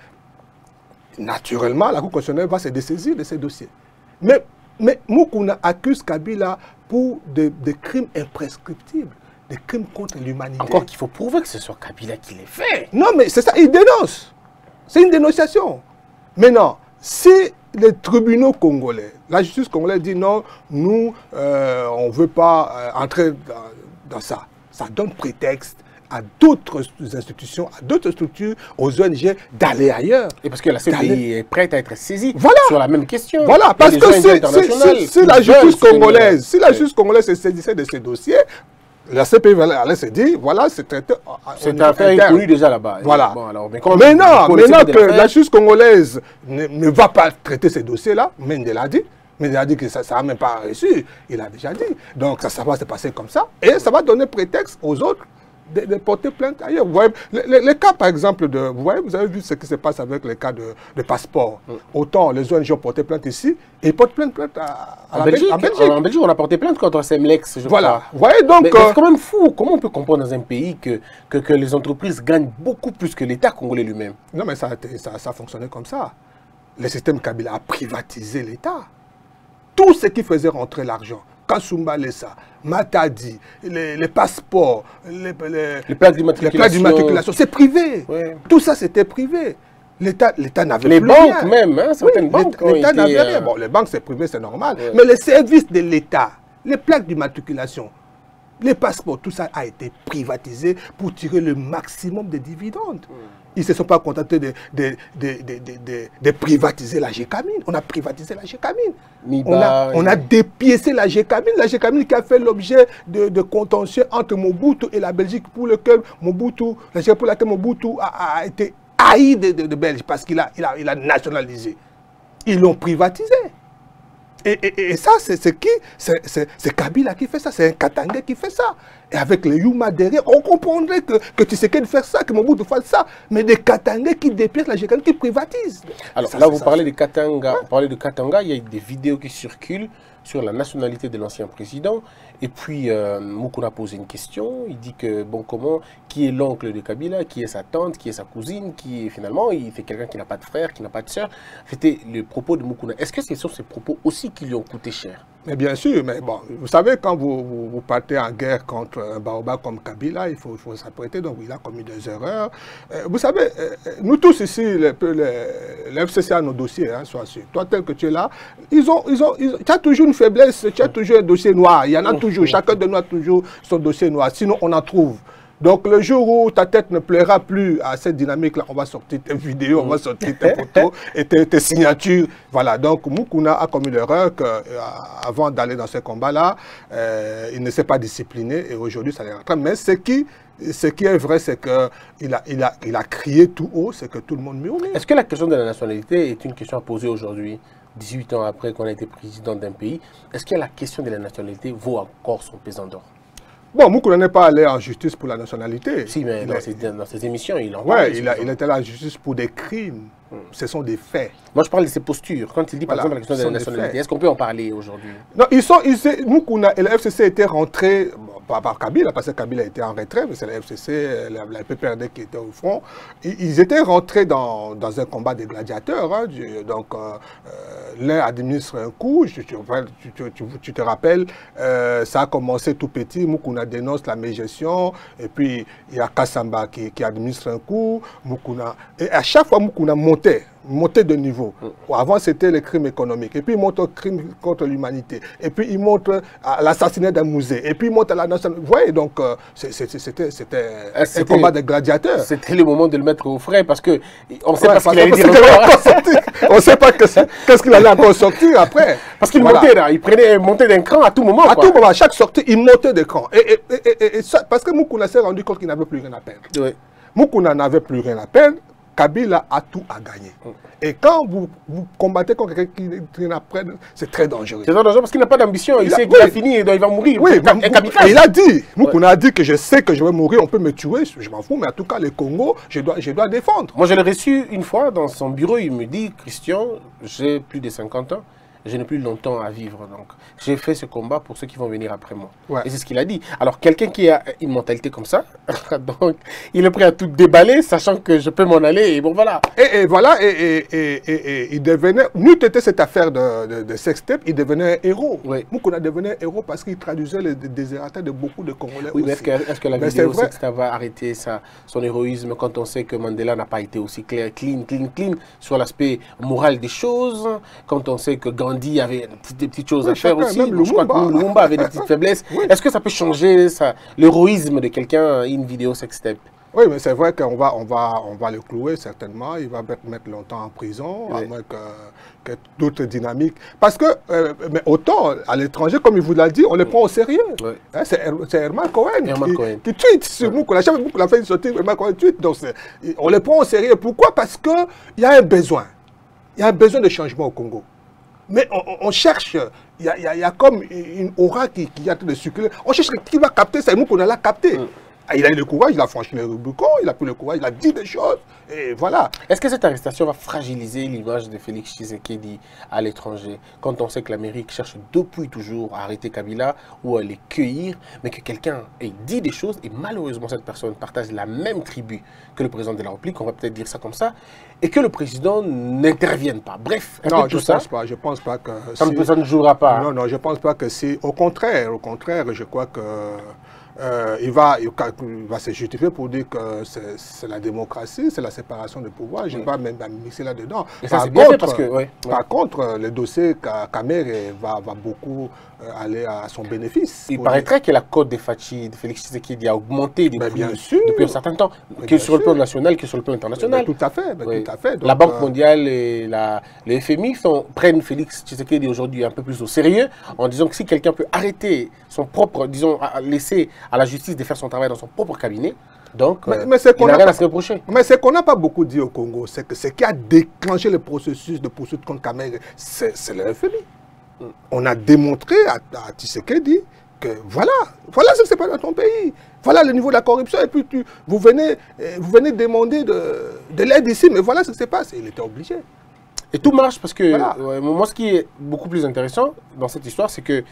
Naturellement, la Cour constitutionnelle va se dessaisir de ces dossiers. Mais, mais Moukouna accuse Kabila pour des de crimes imprescriptibles, des crimes contre l'humanité. Encore qu'il faut prouver que c'est sur Kabila qu'il les fait. Non mais c'est ça, il dénonce. C'est une dénonciation. Maintenant, si les tribunaux congolais, la justice congolaise dit non, nous, euh, on ne veut pas euh, entrer dans, dans ça. Ça donne prétexte à d'autres institutions, à d'autres structures, aux O N G d'aller ailleurs. Et parce que la C P I est prête à être saisie voilà. sur la même question. Voilà, parce que si, si, si la justice congolaise, si la justice congolaise se saisissait de ces dossiers, la C P I allait se dire, voilà, c'est traité. C'est une affaire inconnue déjà là-bas. Voilà. Bon, alors, mais mais non, maintenant que la justice congolaise ne, ne va pas traiter ces dossiers-là, Mendel a dit, Mendel a dit que ça n'a même pas reçu, il a déjà dit. Donc ça, ça va se passer comme ça, et ça va donner prétexte aux autres de, de porter plainte ailleurs. Vous voyez, les, les, les cas par exemple de, vous voyez, vous avez vu ce qui se passe avec les cas de, de passeport. Mm. Autant les O N G ont porté plainte ici, et ils portent plainte, plainte à, à en, la Belgique, en Belgique. En Belgique, on a porté plainte contre Semlex, je voilà. crois. Vous voyez donc... Mais, mais c'est quand même fou. Comment on peut comprendre dans un pays que, que, que les entreprises gagnent beaucoup plus que l'État congolais lui-même? Non, mais ça, ça, ça a fonctionné comme ça. Le système Kabila a privatisé l'État. Tout ce qui faisait rentrer l'argent, Kasumba Lessa, Matadi, les, les passeports, les, les, les plaques d'immatriculation, c'est privé. Ouais. Tout ça, c'était privé. L'État n'avait plus rien. Les banques rien. même, hein, certaines oui, banques. L'État n'avait euh... rien. Bon, les banques, c'est privé, c'est normal. Ouais. Mais les services de l'État, les plaques d'immatriculation, les passeports, tout ça a été privatisé pour tirer le maximum de dividendes. Mm. Ils ne se sont pas contentés de, de, de, de, de, de, de privatiser la Gécamine. On a privatisé la Gécamine. On a, on a dépiécé la Gécamine. La Gécamine qui a fait l'objet de, de contentieux entre Mobutu et la Belgique, pour lequel Mobutu, la pour laquelle Mobutu a, a été haï de, de, de Belge parce qu'il a, il a, il a nationalisé. Ils l'ont privatisé. Et, et, et ça, c'est qui? C'est Kabila qui fait ça, c'est un Katanga qui fait ça. Et avec les Yuma derrière, on comprendrait que, que tu sais qu'elle faire ça, que Mobutu fasse ça. Mais des Katanga qui dépiècent la Gécamine, qui privatisent. Alors ça, là, vous ça, parlez de Katanga, ouais. vous parlez de Katanga, il y a des vidéos qui circulent sur la nationalité de l'ancien président. Et puis, euh, Moukouna pose une question. Il dit que, bon, comment, qui est l'oncle de Kabila, qui est sa tante, qui est sa cousine, qui est finalement, il fait quelqu'un qui n'a pas de frère, qui n'a pas de sœur. C'était le propos de Moukouna. Est-ce que ce sont ces propos aussi qui lui ont coûté cher? Mais bien sûr, mais bon, vous savez, quand vous, vous, vous partez en guerre contre un baobab comme Kabila, il faut, il faut s'apprêter, donc il a commis des erreurs. Euh, vous savez, euh, nous tous ici, les, les, les F C C a nos dossiers, hein, sois sûr. Toi, tel que tu es là, ils ont, ils ont, ils ont, tu as toujours une faiblesse, tu as toujours un dossier noir. Il y en a toujours, chacun de nous a toujours son dossier noir, sinon on en trouve. Donc le jour où ta tête ne plaira plus à cette dynamique-là, on va sortir tes vidéos, on va sortir tes photos et tes, tes signatures. Voilà, donc Moukouna a commis l'erreur qu'avant d'aller dans ce combat-là, euh, il ne s'est pas discipliné et aujourd'hui ça les rattrape. Mais ce qui, ce qui est vrai, c'est qu'il a, il a, il a crié tout haut, c'est que tout le monde murmure. Est-ce que la question de la nationalité est une question à poser aujourd'hui, dix-huit ans après qu'on a été président d'un pays? Est-ce que la question de la nationalité vaut encore son pesant d'or? Bon, Moukouna n'est pas allé en justice pour la nationalité. Si, mais dans, est... ses, dans ses émissions, il en ouais, parle. Il, a, il était allé en justice pour des crimes. Hmm. Ce sont des faits. Moi, je parle de ses postures. Quand il dit, par voilà, exemple, la question de la nationalité, est-ce qu'on peut en parler aujourd'hui? Non, ils sont... Ils, Moukouna et le F C C étaient rentrés, bon, pas par Kabila, parce que Kabila était en retrait, mais c'est le F C C, la, la P P R D qui était au front. Ils, ils étaient rentrés dans, dans un combat des gladiateurs. Hein, donc, euh, l'un administre un coup, tu, tu, tu, tu, tu te rappelles, euh, ça a commencé tout petit, Moukouna dénonce la mégestion, et puis il y a Kassamba qui, qui administre un coup, Moukouna, et à chaque fois Moukouna montait, montait de niveau. Mm. Avant c'était les crimes économiques, et puis il monte au crime contre l'humanité, et puis il monte à l'assassinat d'un musée, et puis il monte à la nation. Vous voyez, donc euh, c'était un combat de gladiateurs. C'était le moment de le mettre au frais, parce que on ne sait ouais, pas ce qu'il allait dire. On ne sait pas qu'est-ce qu'il allait encore sortir après. Parce qu'il voilà. montait là, il prenait montait d'un cran à tout moment. À quoi. tout moment, à chaque sortie, il montait de cran. Et, et, et, et, et ça, parce que Moukouna s'est rendu compte qu'il n'avait plus rien à perdre. Oui. Moukouna n'avait plus rien à perdre, Kabila a tout à gagner. Mm. Et quand vous, vous combattez contre quelqu'un qui n'a rien à perdre, c'est très dangereux. C'est très dangereux parce qu'il n'a pas d'ambition, il, il sait qu'il a fini et donc il va mourir. Oui, et il a dit, Moukouna ouais. a dit que je sais que je vais mourir, on peut me tuer, je m'en fous, mais en tout cas, le Congo, je dois, je dois défendre. Moi, je l'ai reçu une fois dans son bureau, il me dit, Christian, j'ai plus de cinquante ans. Je n'ai plus longtemps à vivre, donc j'ai fait ce combat pour ceux qui vont venir après moi. Ouais. Et c'est ce qu'il a dit. Alors, quelqu'un qui a une mentalité comme ça, donc il est prêt à tout déballer, sachant que je peux m'en aller, et bon, voilà. Et, et voilà, et, et, et, et, et il devenait, nous, c'était cette affaire de, de, de sextape, il devenait un héros. Oui. Moukouna devenait un héros parce qu'il traduisait les déshérités de beaucoup de Congolais. Oui, aussi. Mais est-ce que, est-ce que la mais vidéo sextape va arrêter sa, son héroïsme quand on sait que Mandela n'a pas été aussi clair, clean, clean, clean sur l'aspect moral des choses, quand on sait que Gandhi Gandhi avait des petites choses oui, à faire aussi. Même je crois que Lumumba avait des petites faiblesses. Oui. Est-ce que ça peut changer l'héroïsme de quelqu'un une vidéo sextape? Oui, mais c'est vrai qu'on va, on va, on va le clouer certainement. Il va mettre longtemps en prison, oui. à moins que, que d'autres dynamiques. Parce que, euh, mais autant à l'étranger, comme il vous l'a dit, on les prend au sérieux. Oui. Hein, c'est Herman Cohen, Herman qui, Cohen qui tweet sur nous. La chaque fois qu'on a fait une sortie, Herman Cohen tweet. Donc on les prend au sérieux. Pourquoi? Parce qu'il y a un besoin. Il y a un besoin de changement au Congo. Mais on, on cherche, il y, y, y a comme une aura qui, qui est en train de circuler. On cherche qui va capter, c'est nous qu'on a capté. Mm. Il a eu le courage, il a franchi le Rubicon, il a pris le courage, il a dit des choses, et voilà. Est-ce que cette arrestation va fragiliser l'image de Félix Tshisekedi à l'étranger, quand on sait que l'Amérique cherche depuis toujours à arrêter Kabila ou à les cueillir, mais que quelqu'un ait dit des choses, et malheureusement cette personne partage la même tribu que le président de la République, on va peut-être dire ça comme ça, et que le président n'intervienne pas. Bref, non, je tout ça, pense pas, je pense pas que... Ça, si, ça ne jouera pas. Non, non, je pense pas que si... Au contraire, au contraire, je crois que... Euh, il, va, il, il va se justifier pour dire que c'est la démocratie, c'est la séparation des pouvoirs. Je ne vais pas même mixer là-dedans. Par, ouais, ouais. par contre, le dossier Kamere va, va beaucoup aller à son bénéfice. Il paraîtrait dire. que la cote de Fachi, de Félix Tshisekedi a augmenté depuis, bien sûr. depuis un certain temps, que sur sûr. le plan national, que sur le plan international. Mais tout à fait. Mais oui. tout à fait. Donc, la Banque mondiale et la, les F M I sont, prennent Félix Tshisekedi aujourd'hui un peu plus au sérieux, en disant que si quelqu'un peut arrêter son propre, disons, laisser à la justice de faire son travail dans son propre cabinet, donc mais, mais il n'a rien à se reprocher. Mais ce qu'on n'a pas beaucoup dit au Congo, c'est que ce qui a déclenché le processus de poursuite contre Kamere, c'est le F M I. Mm. On a démontré à, à Tshisekedi que voilà, voilà ce qui se passe dans ton pays. Voilà le niveau de la corruption. Et puis tu, vous, venez, vous venez demander de, de l'aide ici, mais voilà ce qui se passe. Et il était obligé. Et tout marche parce que voilà. ouais, moi, ce qui est beaucoup plus intéressant dans cette histoire, c'est que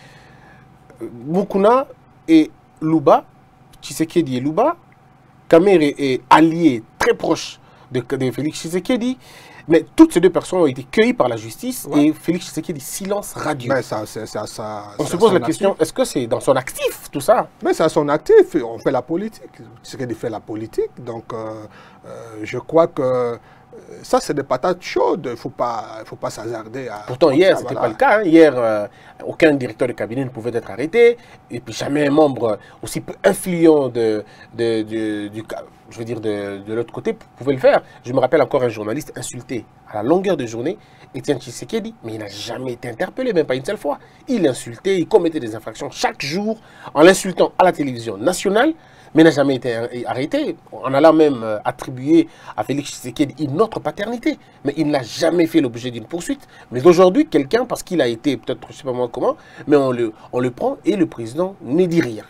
Moukouna et Luba, Tshisekedi et Luba, Kamere est allié très proche de, de Félix Tshisekedi, Mais toutes ces deux personnes ont été cueillies par la justice Ouais. et Félix Tshisekedi, silence radio. Mais ça, c'est ça, ça, On ça, se pose son la question, actif. est-ce que c'est dans son actif tout ça? Mais c'est à son actif, on fait la politique. Tshisekedi fait la politique, donc euh, euh, je crois que euh, ça, c'est des patates chaudes, il ne faut pas, faut pas s'hasarder à... Pourtant, comme hier, ça, ce n'était voilà. pas le cas. hein. Hier, euh, aucun directeur de cabinet ne pouvait être arrêté. Et puis, jamais un membre aussi peu influent de, de, de- du, ca- je veux dire de, de l'autre côté pouvait le faire. Je me rappelle encore un journaliste insulté à la longueur de journée, Étienne Tshisekedi, mais il n'a jamais été interpellé, même pas une seule fois. Il insultait, il commettait des infractions chaque jour en l'insultant à la télévision nationale, mais n'a jamais été arrêté, en allant même euh, attribuer à Félix Tshisekedi une autre paternité. Mais il n'a jamais fait l'objet d'une poursuite. Mais aujourd'hui, quelqu'un, parce qu'il a été, peut-être, je ne sais pas moi comment, mais on le, on le prend et le président ne dit rien.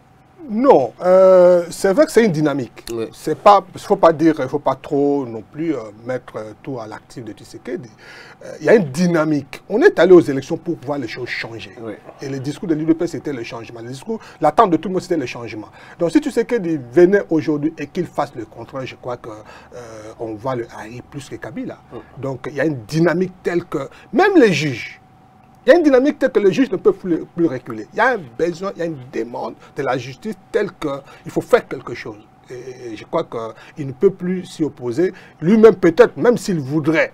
Non, euh, c'est vrai que c'est une dynamique. Ouais. C'est pas, il ne faut pas dire, il faut pas trop non plus euh, mettre euh, tout à l'actif de Tshisekedi. Euh, Il y a une dynamique. On est allé aux élections pour voir les choses changer. Ouais. Et le discours de l'U D P, c'était le changement. Le discours, l'attente de tout le monde, c'était le changement. Donc si Tshisekedi venait aujourd'hui et qu'il fasse le contraire, je crois qu'on euh, va le haïr plus que Kabila. Ouais. Donc il y a une dynamique telle que même les juges, il y a une dynamique telle que le juge ne peut plus, plus reculer. Il y a un besoin, il y a une demande de la justice telle qu'il faut faire quelque chose. Et je crois qu'il ne peut plus s'y opposer. Lui-même, peut-être, même s'il voudrait,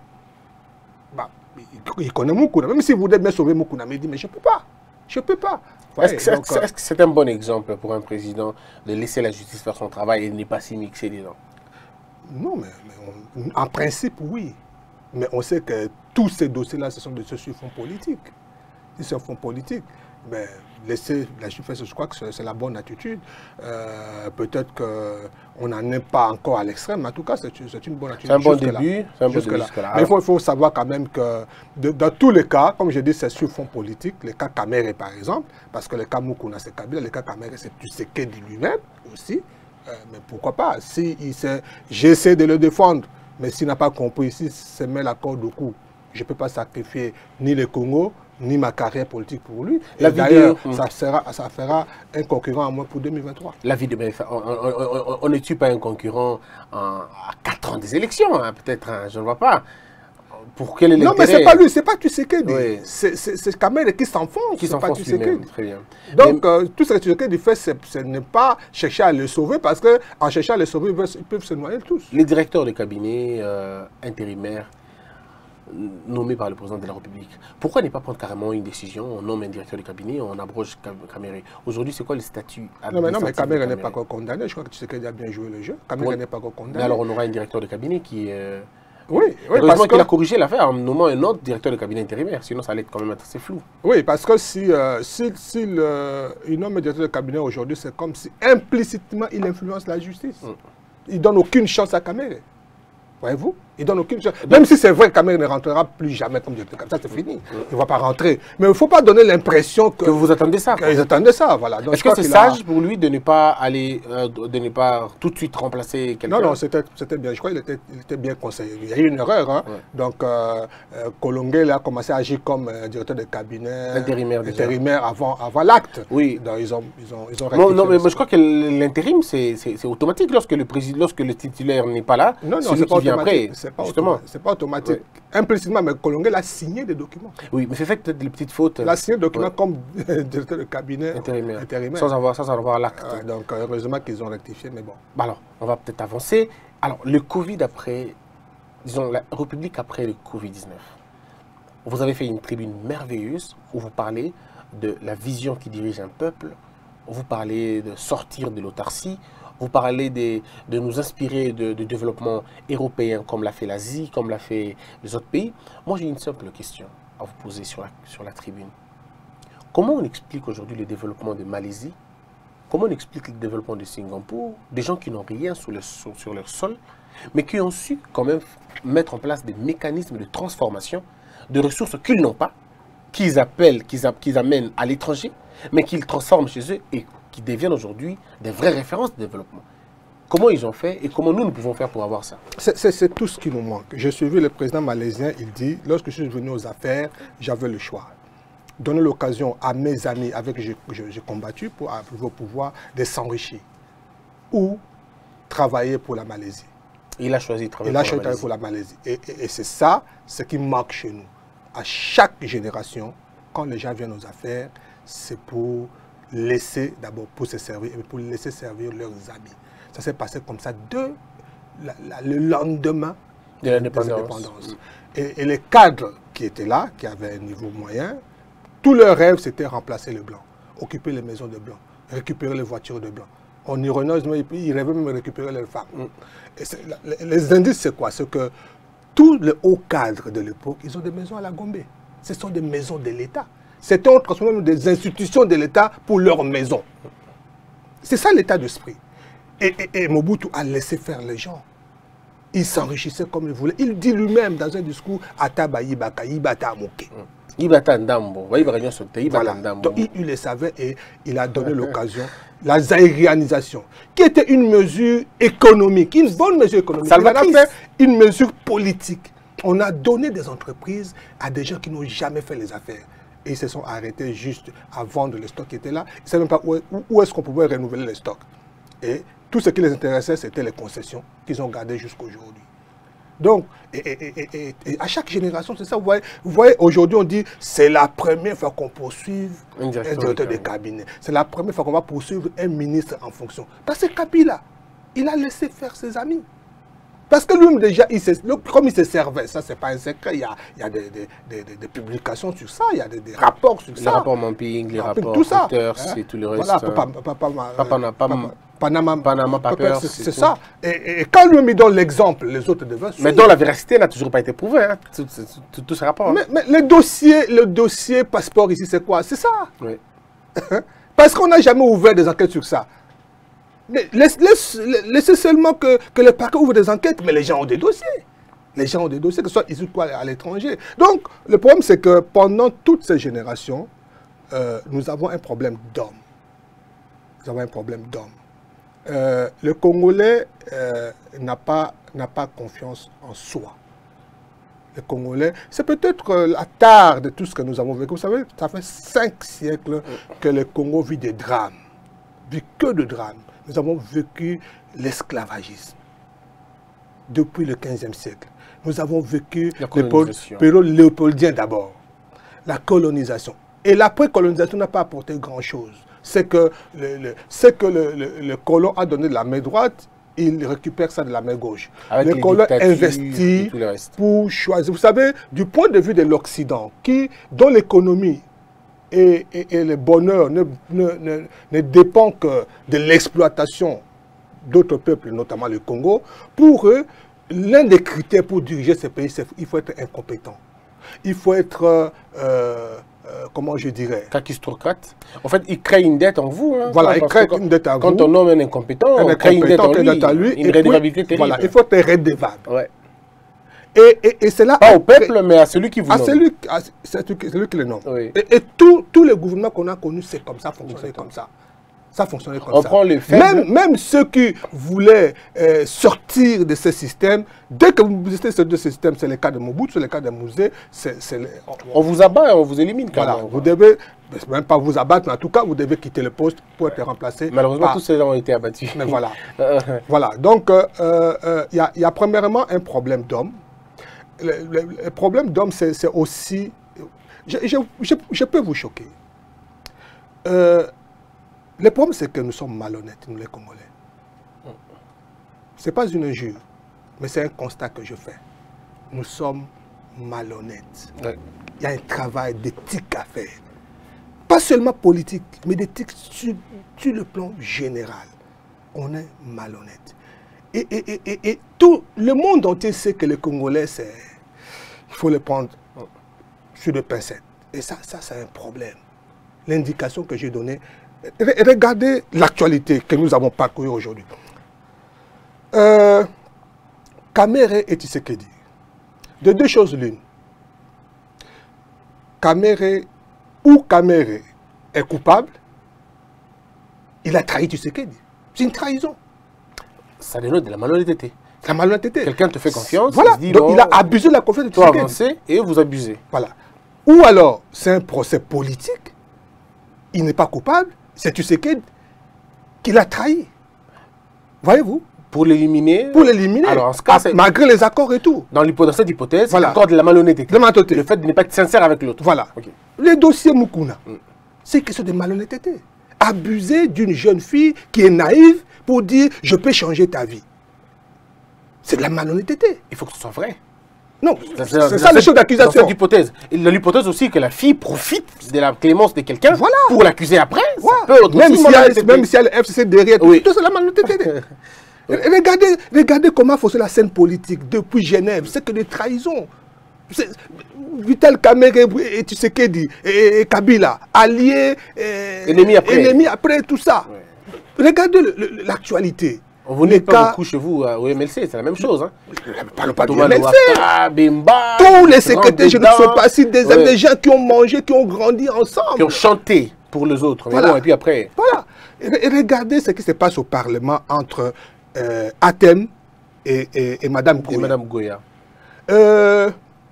bah, il connaît Moukouna, même s'il voudrait bien sauver Moukouna, mais il dit, mais je ne peux pas. Je ne peux pas. Ouais, Est-ce que c'est donc, euh, est-ce que c'est un bon exemple pour un président de laisser la justice faire son travail et de ne pas s'y mixer dedans? Non, mais, mais on- en principe, oui. Mais on sait que tous ces dossiers-là, ce sont des dossiers fonds politiques. Si c'est un fonds politique, mais laisser la justice, je crois que c'est c'est la bonne attitude. Euh, Peut-être qu'on n'en est pas encore à l'extrême, mais en tout cas, c'est une, c'est une bonne attitude. C'est un bon jusque-là. début. C'est un bon début Jusque-là. jusque-là. Mais il faut, il faut savoir quand même que de- dans tous les cas, comme je dis, c'est sur fond politique, le cas Kamere par exemple, parce que le cas Moukouna c'est Kabila, le cas Kamere c'est Tshisekedi lui-même aussi. Euh, mais pourquoi pas? Si il sait- j'essaie de le défendre, mais s'il n'a pas compris, si se met la corde au cou, je ne peux pas sacrifier ni le Congo, ni ma carrière politique pour lui. La Et vidéo, d'ailleurs, hum. ça, sera, ça fera un concurrent à moi pour deux mille vingt-trois. La vie de ben, on- on- on- on ne tue pas un concurrent en- à quatre ans des élections, hein, peut-être, hein, je ne vois pas. Pour quel est Non, mais l'intérêt? c'est pas lui, c'est pas Tshisekedi. Oui. C'est c'est- c'est Kamere qui s'enfonce, Qui c'est pas s'enfonce lui-même, Tshisekedi. très bien. Donc, euh, tout ce que Tshisekedi fait, c'est ce n'est pas chercher à le sauver, parce qu'en cherchant à le sauver, ils peuvent, ils peuvent se noyer tous. Les directeurs de cabinet euh, intérimaires nommés par le président de la République, pourquoi ne pas prendre carrément une décision, on nomme un directeur de cabinet, on abroge Kamere? Aujourd'hui, c'est quoi le statut Non, mais non, mais administratif de Kamere n'est Kamere? pas encore condamné. Je crois que Tshisekedi a bien joué le jeu. Kamere Ouais. n'est pas encore Mais condamné. alors, on aura un directeur de cabinet qui... Euh, Oui, oui, heureusement parce qu'il a que, corrigé l'affaire en nommant un autre directeur de cabinet intérimaire, sinon ça allait être quand même assez flou. oui, parce que si, euh, si, si le, il nomme un directeur de cabinet aujourd'hui, c'est comme si implicitement il influence la justice. Mm. Il ne donne aucune chance à Kamere. Voyez-vous? Il donne aucune chance. Même si c'est vrai que Kamere ne rentrera plus jamais comme directeur de cabinet, ça c'est fini. Il ne va pas rentrer. Mais il ne faut pas donner l'impression que... Que vous attendez ça, quoi. qu'ils attendaient ça, voilà. Donc, Est-ce je que crois c'est qu'il a- sage pour lui de ne pas aller, euh, de ne pas tout de suite remplacer quelqu'un? Non, non, c'était c'était bien. Je crois qu'il était, il était bien conseillé. Il y a eu une erreur. Hein. Ouais. Donc, euh, euh, Kolongue il a commencé à agir comme euh, directeur de cabinet Intérimaire déjà. intérimaire avant, avant l'acte. Oui. Donc, ils ont, ils ont, ils ont Non, rectifié non, mais le moi, je crois que l'intérim, c'est c'est- c'est automatique lorsque le président, lorsque le titulaire n'est pas là. Non, non, celui c'est qui pas vient automatique. après, C'est pas, justement. automatique. C'est pas automatique. Implicitement, mais Kolongue il a signé des documents. Oui, mais c'est fait peut-être des petites fautes. Il a signé des documents Ouais. comme directeur de cabinet Intérimaire. intérimaire. Sans avoir, sans avoir l'acte. Euh, donc, euh, heureusement qu'ils ont rectifié, mais bon. Bah alors, on va peut-être avancer. Alors, le Covid après, disons, la République après le Covid dix-neuf. Vous avez fait une tribune merveilleuse où vous parlez de la vision qui dirige un peuple, vous parlez de sortir de l'autarcie, vous parlez des- de nous inspirer de, de développement européen comme l'a fait l'Asie, comme l'a fait les autres pays. Moi, j'ai une simple question à vous poser sur la, sur la tribune. Comment on explique aujourd'hui le développement de Malaisie? Comment on explique le développement de Singapour? Des gens qui n'ont rien sur, le, sur, sur leur sol, mais qui ont su quand même mettre en place des mécanismes de transformation de ressources qu'ils n'ont pas, qu'ils appellent, qu'ils a- qu'ils amènent à l'étranger, mais qu'ils transforment chez eux et qui deviennent aujourd'hui des vraies références de développement. Comment ils ont fait et comment nous, nous pouvons faire pour avoir ça? C'est- C'est c'est tout ce qui nous manque. J'ai suivi le président malaisien, il dit, lorsque je suis venu aux affaires, j'avais le choix. Donner l'occasion à mes amis avec qui j'ai- j'ai j'ai combattu pour avoir le pouvoir de s'enrichir ou travailler pour la Malaisie. Il a choisi de travailler Il a pour, choisi la de travailler pour la Malaisie. Et, et, et c'est ça, ce qui manque chez nous. À chaque génération, quand les gens viennent aux affaires, c'est pour laisser, d'abord pour se servir, et pour laisser servir leurs amis. Ça s'est passé comme ça de la, la, le lendemain de l'indépendance. Et, et les cadres qui étaient là, qui avaient un niveau moyen, tout leur rêve, c'était remplacer le blanc, occuper les maisons de blancs, récupérer les voitures de blancs. En ironisant, ils rêvaient même de récupérer leurs femmes. Mm. Et les indices, c'est quoi? C'est que tous les hauts cadres de l'époque, ils ont des maisons à la Gombe. Ce sont des maisons de l'État. C'était on transforme même des institutions de l'État pour leurs maisons. C'est ça l'état d'esprit. Et, et, et Mobutu a laissé faire les gens. Il s'enrichissait comme il voulait. Il dit lui-même dans un discours Ataba Ibaka, Ibata Moke. Ibata Ndambo. Voilà. Donc il, il le savait et il a donné l'occasion. La zaïrianisation, qui était une mesure économique, une bonne mesure économique. On a fait une mesure politique. On a donné des entreprises à des gens qui n'ont jamais fait les affaires. Et ils se sont arrêtés juste à vendre les stocks qui étaient là. Ils ne savaient même pas où, où est-ce qu'on pouvait renouveler les stocks. Et tout ce qui les intéressait, c'était les concessions qu'ils ont gardées jusqu'à aujourd'hui. Donc, et, et, et, et, et à chaque génération, c'est ça. Vous voyez, vous voyez aujourd'hui, on dit c'est la première fois qu'on poursuive un directeur de cabinet. C'est la première fois qu'on va poursuivre un ministre en fonction. Parce que Kabila, il a laissé faire ses amis. Parce que lui-même déjà, il se, comme il se servait, ça c'est pas un secret, il y a, il y a des, des, des, des publications sur ça, il y a des, des rapports sur ça. Les rapports Mamping, les rapports tout ça, Reuters hein? Et tout le reste. Voilà, papa, papa, papa, papa, Panama, Panama Papers, c'est ça. Et, et, et quand lui-même donne l'exemple, les autres devaient suivre. Mais dont la véracité n'a toujours pas été prouvée, hein, tous ces rapports. Mais, mais le dossier, le dossier passeport ici, c'est quoi? C'est ça. Oui. Parce qu'on n'a jamais ouvert des enquêtes sur ça. Laisse, laisse, laissez seulement que, que le parquet ouvre des enquêtes, mais les gens ont des dossiers. Les gens ont des dossiers, que ce soit ici ou à l'étranger. Donc, le problème, c'est que pendant toutes ces générations, euh, nous avons un problème d'hommes. Nous avons un problème d'hommes. Euh, le Congolais euh, n'a pas, n'a pas confiance en soi. Le Congolais, c'est peut-être euh, la tare de tout ce que nous avons vécu. Vous savez, ça fait cinq siècles que le Congo vit des drames. Vit que de drames. Nous avons vécu l'esclavagisme depuis le quinzième siècle. Nous avons vécu le période léopoldien d'abord, la colonisation. Et l'après-colonisation n'a pas apporté grand-chose. C'est que, le, le, que le, le, le colon a donné de la main droite, il récupère ça de la main gauche. Avec le colon investit pour choisir. Vous savez, du point de vue de l'Occident, qui dont l'économie Et, et, et le bonheur ne, ne, ne, ne dépend que de l'exploitation d'autres peuples, notamment le Congo. Pour eux, l'un des critères pour diriger ces pays, c'est qu'il faut être incompétent. Il faut être, euh, euh, comment je dirais... Kakistocrate. En fait, il crée une dette en vous. Hein, voilà, il crée une dette à quand vous. Quand on nomme un incompétent, un on crée une dette en lui. À lui une redevabilité terrible. Voilà, il faut être redevable. Ouais. Et, et, et c'est là... Pas au peuple, mais à celui qui vous à nomme. Celui, à celui, celui qui le nomme. Oui. Et, et tous les gouvernements qu'on a connus, c'est comme ça, fonctionnait comme ça. Ça fonctionnait comme On ça. Prend les faits, même, même ceux qui voulaient euh, sortir de ce système, dès que vous visitez de ce système, c'est le cas de Mobutu, c'est le cas de Mouzé, c'est... On, on vous abat et on vous élimine quand voilà, même. Vous devez, même pas vous abattre, mais en tout cas, vous devez quitter le poste pour être remplacé. Malheureusement, par... tous ces gens ont été abattus. Mais voilà. Voilà. Donc, il euh, euh, y, a, y a premièrement un problème d'homme. Le, le, le problème d'homme, c'est aussi... Je, je, je, je peux vous choquer. Euh, le problème, c'est que nous sommes malhonnêtes, nous les Congolais. Ce n'est pas une injure, mais c'est un constat que je fais. Nous sommes malhonnêtes. Il ouais. y a un travail d'éthique à faire. Pas seulement politique, mais d'éthique sur, sur le plan général. On est malhonnête. Et, et, et, et tout le monde entier sait que les Congolais, c'est... Il faut les prendre sur des pincettes. Et ça, ça c'est un problème. L'indication que j'ai donnée... Regardez l'actualité que nous avons parcourue aujourd'hui. Euh, Kamere et Tshisekedi. De deux choses l'une. Kamere, ou Kamere est coupable, il a trahi Tshisekedi. C'est une trahison. Ça dénote de la malhonnêteté. La malhonnêteté. Quelqu'un te fait confiance. Voilà. Il, dit donc, non, il a abusé de la confiance de Tshisekedi. Toi avancez et vous abusez. Voilà. Ou alors, c'est un procès politique. Il n'est pas coupable. C'est Tshisekedi qui l'a trahi. Voyez-vous? Pour l'éliminer. Pour l'éliminer. Alors, en ce cas, c'est... malgré les accords et tout. Dans l'hypothèse, cette hypothèse, voilà. c'est encore de la malhonnêteté. De malhonnêteté. Le fait de ne pas être sincère avec l'autre. Voilà. Okay. Les dossiers Mukuna, mm. c'est question de malhonnêteté. Abuser d'une jeune fille qui est naïve pour dire « je peux changer ta vie ». C'est de la malhonnêteté. Il faut que ce soit vrai. Non, c'est ça, ça le chef d'accusation. Dans cette hypothèse. L'hypothèse aussi que la fille profite de la clémence de quelqu'un voilà. pour l'accuser après. Ouais. Ça peut même, si elle, même si elle est F C C derrière, oui. tout c'est la malhonnêteté. oui. regardez, regardez comment fonctionne la scène politique depuis Genève. C'est que des trahisons. Vital Kamerhe et Tshisekedi et, et Kabila, alliés, et, ennemis après. ennemis après, tout ça. Ouais. Regardez l'actualité. On vous n'est pas beaucoup chez vous au M L C, c'est la même chose. Hein. Parlons pas du M L C. Waka, Bemba, tous les secrétaires je ne sont pas si des, ouais. des gens qui ont mangé, qui ont grandi ensemble. Qui ont chanté pour les autres. Voilà. Bon, et puis après. Voilà. Et, et regardez ce qui se passe au Parlement entre euh, Athènes et, et, et Mme Goya. Et Mme Goya. Euh,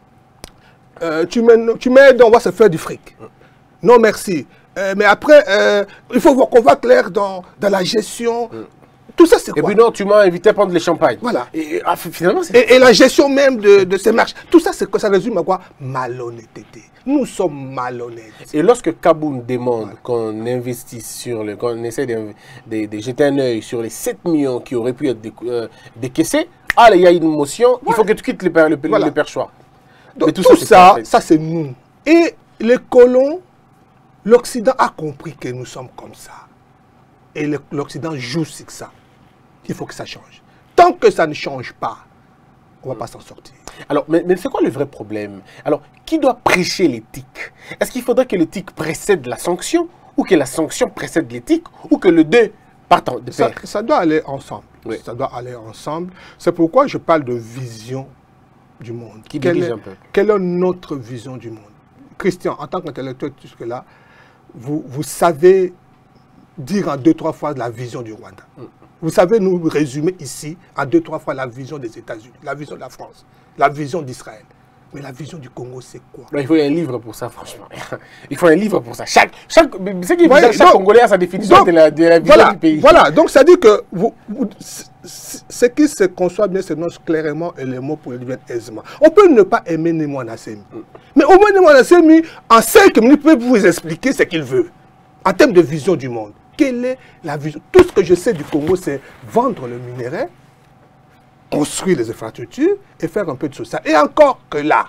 euh, tu m'aides, tu m'aides, on va se faire du fric. Mm. Non, merci. Euh, mais après, euh, il faut qu'on va clair dans, dans la gestion. Mm. Tout ça, c'est quoi? Et puis non, tu m'as invité à prendre les champagnes. Voilà. Et, ah, finalement, et, et la gestion même de, de ces marches. Tout ça, c'est quoi? Ça résume à quoi? Malhonnêteté. Nous sommes malhonnêtes. Et lorsque Kaboun demande voilà. qu'on investisse sur le... qu'on essaie de, de, de jeter un œil sur les sept millions qui auraient pu être dé, euh, décaissés, ah, il y a une motion, ouais. il faut que tu quittes le, le, le, voilà. le perchoir. Donc Mais tout, tout ça, ça, ça c'est nous. Et les colons, l'Occident a compris que nous sommes comme ça. Et l'Occident joue sur ça. Il faut que ça change. Tant que ça ne change pas, on ne va pas s'en sortir. Alors, mais, mais c'est quoi le vrai problème? Alors, qui doit prêcher l'éthique? Est-ce qu'il faudrait que l'éthique précède la sanction, ou que la sanction précède l'éthique, ou que les deux partent de pair? Ça, ça doit aller ensemble. Oui. Ça doit aller ensemble. C'est pourquoi je parle de vision du monde. Qui quelle, dirige est, un peu. Quelle est notre vision du monde? Christian, en tant qu'intellectuel jusque-là, vous, vous savez dire en deux, trois fois la vision du Rwanda. Mm. Vous savez nous résumer ici en deux, trois fois la vision des États-Unis, la vision de la France, la vision d'Israël. Mais la vision du Congo, c'est quoi? Il faut un livre pour ça, franchement. Il faut un livre pour ça. Chaque, chaque, c'est qui ouais, chaque donc, Congolais a sa définition donc, de, la, de la vision voilà, du pays. Voilà, donc ça dit que vous, vous, ce qui se conçoit bien s'énonce clairement et les mots pour le dire aisément. On peut ne pas aimer Némo Nassemi. Mm. Mais au moins Némo Nassemi, en cinq minutes, peut vous expliquer ce qu'il veut. En termes de vision du monde. Quelle est la vision? Tout ce que je sais du Congo, c'est vendre le minerai, construire les infrastructures et faire un peu de social. Et encore que là,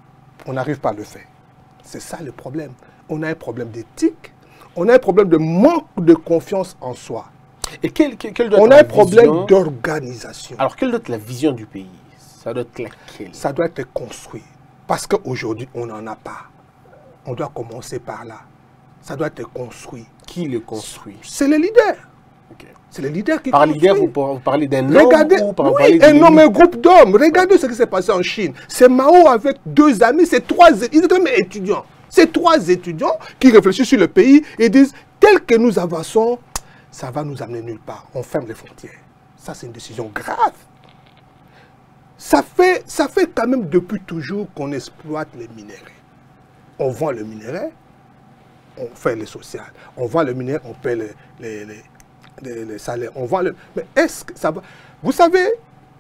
on n'arrive pas à le faire. C'est ça le problème. On a un problème d'éthique, on a un problème de manque de confiance en soi. Et quel, quel, quel doit on être a la un problème vision... d'organisation. Alors, quelle doit être la vision du pays? Ça doit être laquelle? Ça doit être construit. Parce qu'aujourd'hui, on n'en a pas. On doit commencer par là. Ça doit être construit. Qui le construit? C'est les leaders. Okay. C'est les leaders qui par construisent. Par leader, vous parlez d'un homme ou par oui, parler un homme, un groupe d'hommes. Regardez ce qui s'est passé en Chine. C'est Mao avec deux amis, c'est trois, ils étaient même étudiants. C'est trois étudiants qui réfléchissent sur le pays et disent, tel que nous avançons, ça va nous amener nulle part. On ferme les frontières. Ça, c'est une décision grave. Ça fait, ça fait quand même depuis toujours qu'on exploite les minéraux. On vend le minerai, on fait les sociales. On vend le minerai, on paie les, les, les, les, les salaires. On vend le... Mais est-ce que ça va... Vous savez,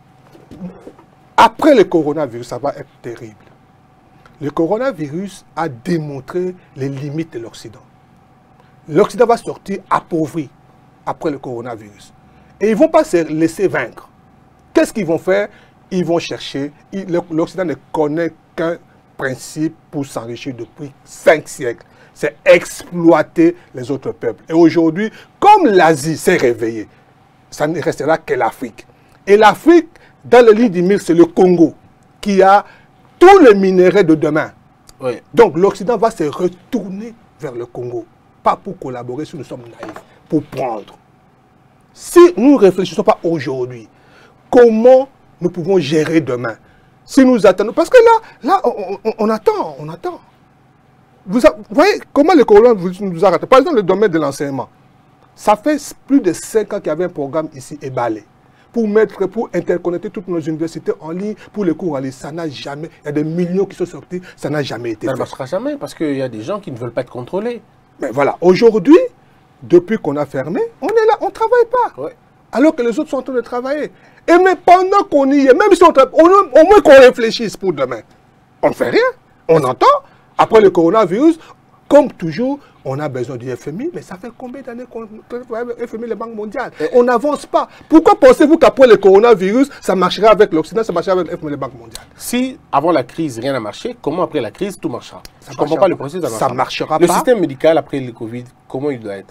après le coronavirus, ça va être terrible. Le coronavirus a démontré les limites de l'Occident. L'Occident va sortir appauvri après le coronavirus. Et ils ne vont pas se laisser vaincre. Qu'est-ce qu'ils vont faire? Ils vont chercher... L'Occident ne connaît qu'un principe pour s'enrichir depuis cinq siècles. C'est exploiter les autres peuples. Et aujourd'hui, comme l'Asie s'est réveillée, ça ne restera que l'Afrique. Et l'Afrique, dans le lit du mille, c'est le Congo, qui a tous les minéraux de demain. Oui. Donc l'Occident va se retourner vers le Congo. Pas pour collaborer si nous sommes naïfs, pour prendre. Si nous ne réfléchissons pas aujourd'hui, comment nous pouvons gérer demain? Si nous attendons, parce que là, là on, on, on attend, on attend. Vous, a, vous voyez comment les colons nous arrêtent. Par exemple, le domaine de l'enseignement. Ça fait plus de cinq ans qu'il y avait un programme ici, Ebalé, pour mettre, pour interconnecter toutes nos universités en ligne, pour les cours en ligne. Ça n'a jamais, il y a des millions qui sont sortis, ça n'a jamais été fait. Ça fait. ne marchera jamais, parce qu'il y a des gens qui ne veulent pas être contrôlés. Mais voilà, aujourd'hui, depuis qu'on a fermé, on est là, on ne travaille pas. Ouais. alors que les autres sont en train de travailler. Et mais pendant qu'on y est, même si on travaille, au moins qu'on réfléchisse pour demain, on ne fait rien, on entend. Après le coronavirus, comme toujours, on a besoin du F M I, mais ça fait combien d'années qu'on travaille avec le F M I, la Banque mondiale? On n'avance pas. Pourquoi pensez-vous qu'après le coronavirus, ça marchera avec l'Occident, ça marchera avec le F M I, la Banque mondiale? Si avant la crise, rien n'a marché, comment après la crise, tout marchera? Ça Je ne comprends pas le processus. Ça ne marchera le pas. Le système médical après le Covid, comment il doit être?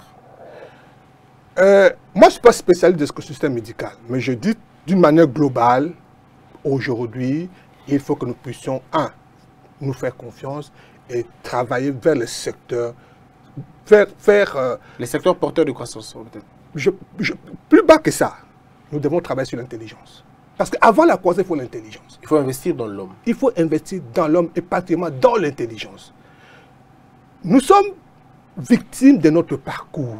euh, Moi, je ne suis pas spécialiste de ce système médical, mais je dis d'une manière globale, aujourd'hui, il faut que nous puissions, un, nous faire confiance et travailler vers le secteur, faire... faire euh, les secteurs porteurs de croissance, peut-être. Je, je, plus bas que ça, nous devons travailler sur l'intelligence. Parce qu'avant la croissance, il faut l'intelligence. Il faut investir dans l'homme. Il faut investir dans l'homme et particulièrement dans l'intelligence. Nous sommes victimes de notre parcours.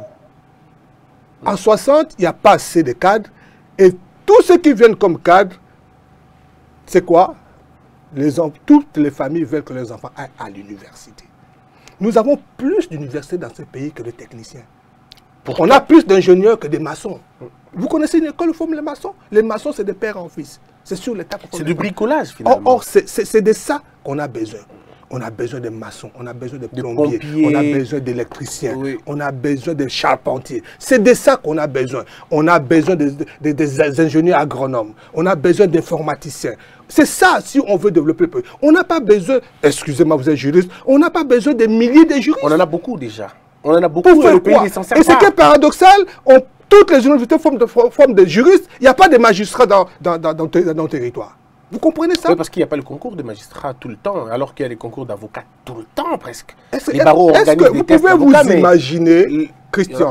En soixante, il n'y a pas assez de cadres. Et tous ceux qui viennent comme cadres, c'est quoi? Les, toutes les familles veulent que leurs enfants aillent à l'université. Nous avons plus d'universités dans ce pays que de techniciens. Pourquoi? On a plus d'ingénieurs que des maçons. Vous connaissez une école où forment les maçons? Les maçons, c'est de père en fils. C'est sur l'État. C'est du bricolage, finalement. Or, or c'est de ça qu'on a besoin. On a besoin de maçons, on a besoin de plombiers, de pompiers, on a besoin d'électriciens, oui. On a besoin de charpentiers. C'est de ça qu'on a besoin. On a besoin de, de, de, des ingénieurs agronomes, on a besoin d'informaticiens. C'est ça, si on veut développer le pays. On n'a pas besoin, excusez-moi, vous êtes juriste, on n'a pas besoin de milliers de juristes. On en a beaucoup déjà. On en a beaucoup. Pour faire le pays quoi? Et ce qui est paradoxal, on, toutes les universités forment de, forment de juristes, il n'y a pas de magistrats dans, dans, dans, dans, dans le territoire. Vous comprenez ça? Oui, parce qu'il n'y a pas le concours de magistrats tout le temps, alors qu'il y a des concours d'avocats tout le temps presque. Est-ce est que vous pouvez vous imaginer, mais... Christian,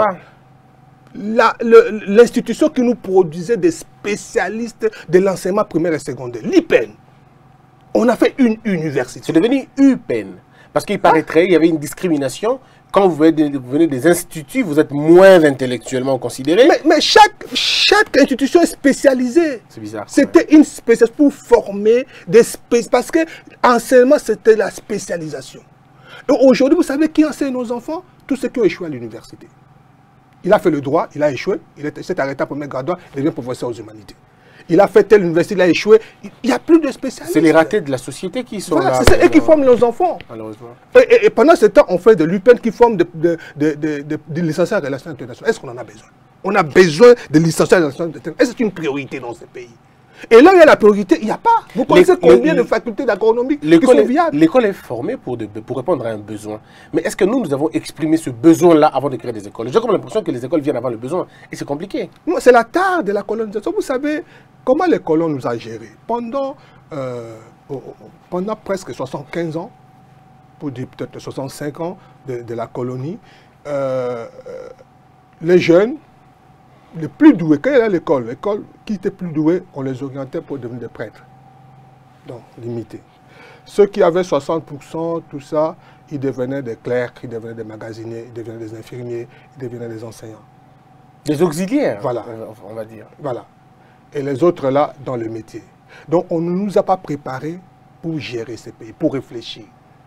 l'institution qui nous produisait des spécialistes de l'enseignement primaire et secondaire, l'I P E N, on a fait une université. C'est devenu U P E N. Parce qu'il paraîtrait qu'il y avait une discrimination. Quand vous venez, vous venez des instituts, vous êtes moins intellectuellement considéré. Mais, mais chaque, chaque institution est spécialisée. C'est bizarre. C'était ouais. une spécialisation pour former des spécialistes. Parce que l'enseignement, c'était la spécialisation. Et aujourd'hui, vous savez qui enseigne nos enfants? Tous ceux qui ont échoué à l'université. Il a fait le droit, il a échoué, il s'est arrêté à premier graduat, il devient professeur aux humanités. Il a fait telle université, il a échoué. Il n'y a plus de spécialistes. C'est les ratés de la société qui sont voilà, là. C'est eux qui forment nos enfants. Malheureusement. Et, et, et pendant ce temps, on fait de l'U P E N qui forment des de, de, de, de, de licenciés en relations internationales. Est-ce qu'on en a besoin? On a besoin de licenciés en relations internationales. Est-ce que c'est une priorité dans ce pays? Et là, il y a la priorité, il n'y a pas. Vous connaissez les, combien les, de facultés d'agronomie qui sont viables? L'école est formée pour, de, pour répondre à un besoin. Mais est-ce que nous, nous avons exprimé ce besoin-là avant de créer des écoles? J'ai comme l'impression que les écoles viennent avant le besoin. Et c'est compliqué. C'est la tare de la colonisation. Vous savez comment les colons nous ont gérés? Pendant, euh, pendant presque soixante-quinze ans, pour dire peut-être soixante-cinq ans de, de la colonie, euh, euh, les jeunes, les plus doués, quand il y a l'école, l'école qui était plus doués, on les orientait pour devenir des prêtres. Donc, limité. Ceux qui avaient soixante pour cent, tout ça, ils devenaient des clercs, ils devenaient des magasiniers, ils devenaient des infirmiers, ils devenaient des enseignants. Des auxiliaires, voilà. on va dire. Voilà. Et les autres là, dans le métier. Donc, on ne nous a pas préparés pour gérer ces pays, pour réfléchir.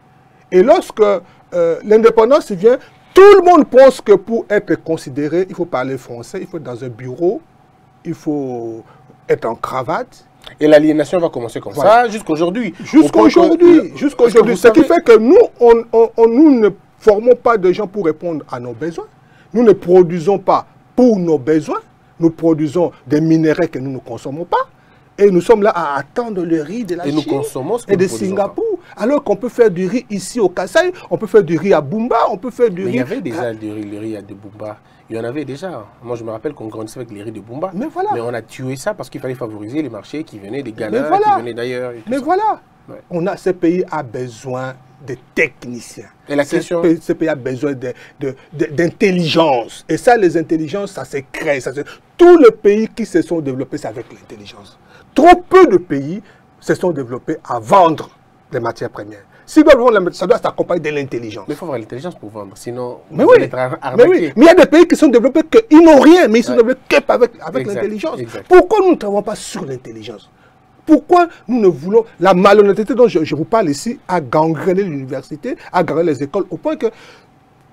Et lorsque euh, l'indépendance vient, tout le monde pense que pour être considéré, il faut parler français, il faut être dans un bureau, il faut être en cravate. Et l'aliénation va commencer comme voilà. ça jusqu'aujourd'hui. Jusqu'aujourd'hui. Jusqu'aujourd'hui. Ce savez... qui fait que nous, on, on, on, nous ne formons pas de gens pour répondre à nos besoins. Nous ne produisons pas pour nos besoins. Nous produisons des minéraux que nous ne consommons pas. Et nous sommes là à attendre le riz de la et Chine nous consommons ce que et de Singapour. Pas. Alors qu'on peut faire du riz ici au Kasaï, on peut faire du riz à Bumba, on peut faire du Mais riz... il y avait déjà du riz, le riz à de Bumba. Il y en avait déjà. Moi, je me rappelle qu'on grandissait avec les riz de Bumba. Mais voilà. Mais on a tué ça parce qu'il fallait favoriser les marchés qui venaient des Ghana, voilà. qui venaient d'ailleurs. Mais ça. voilà. Ouais. On a, ce pays a besoin de techniciens. Et la question... ce, pays, ce pays a besoin d'intelligence. Et ça, les intelligences, ça se crée. Ça se... Tous les pays qui se sont développés, c'est avec l'intelligence. Trop peu de pays se sont développés à vendre les matières premières. Si ça doit s'accompagner de l'intelligence. Mais il faut avoir l'intelligence pour vendre, sinon mais oui. être arnaqué. Mais oui, mais il y a des pays qui sont développés qu'ils n'ont rien, mais ils sont ouais. développés qu'avec avec l'intelligence. Pourquoi nous ne travaillons pas sur l'intelligence? Pourquoi nous ne voulons... La malhonnêteté dont je, je vous parle ici a gangréné l'université, a gangréné les écoles, au point que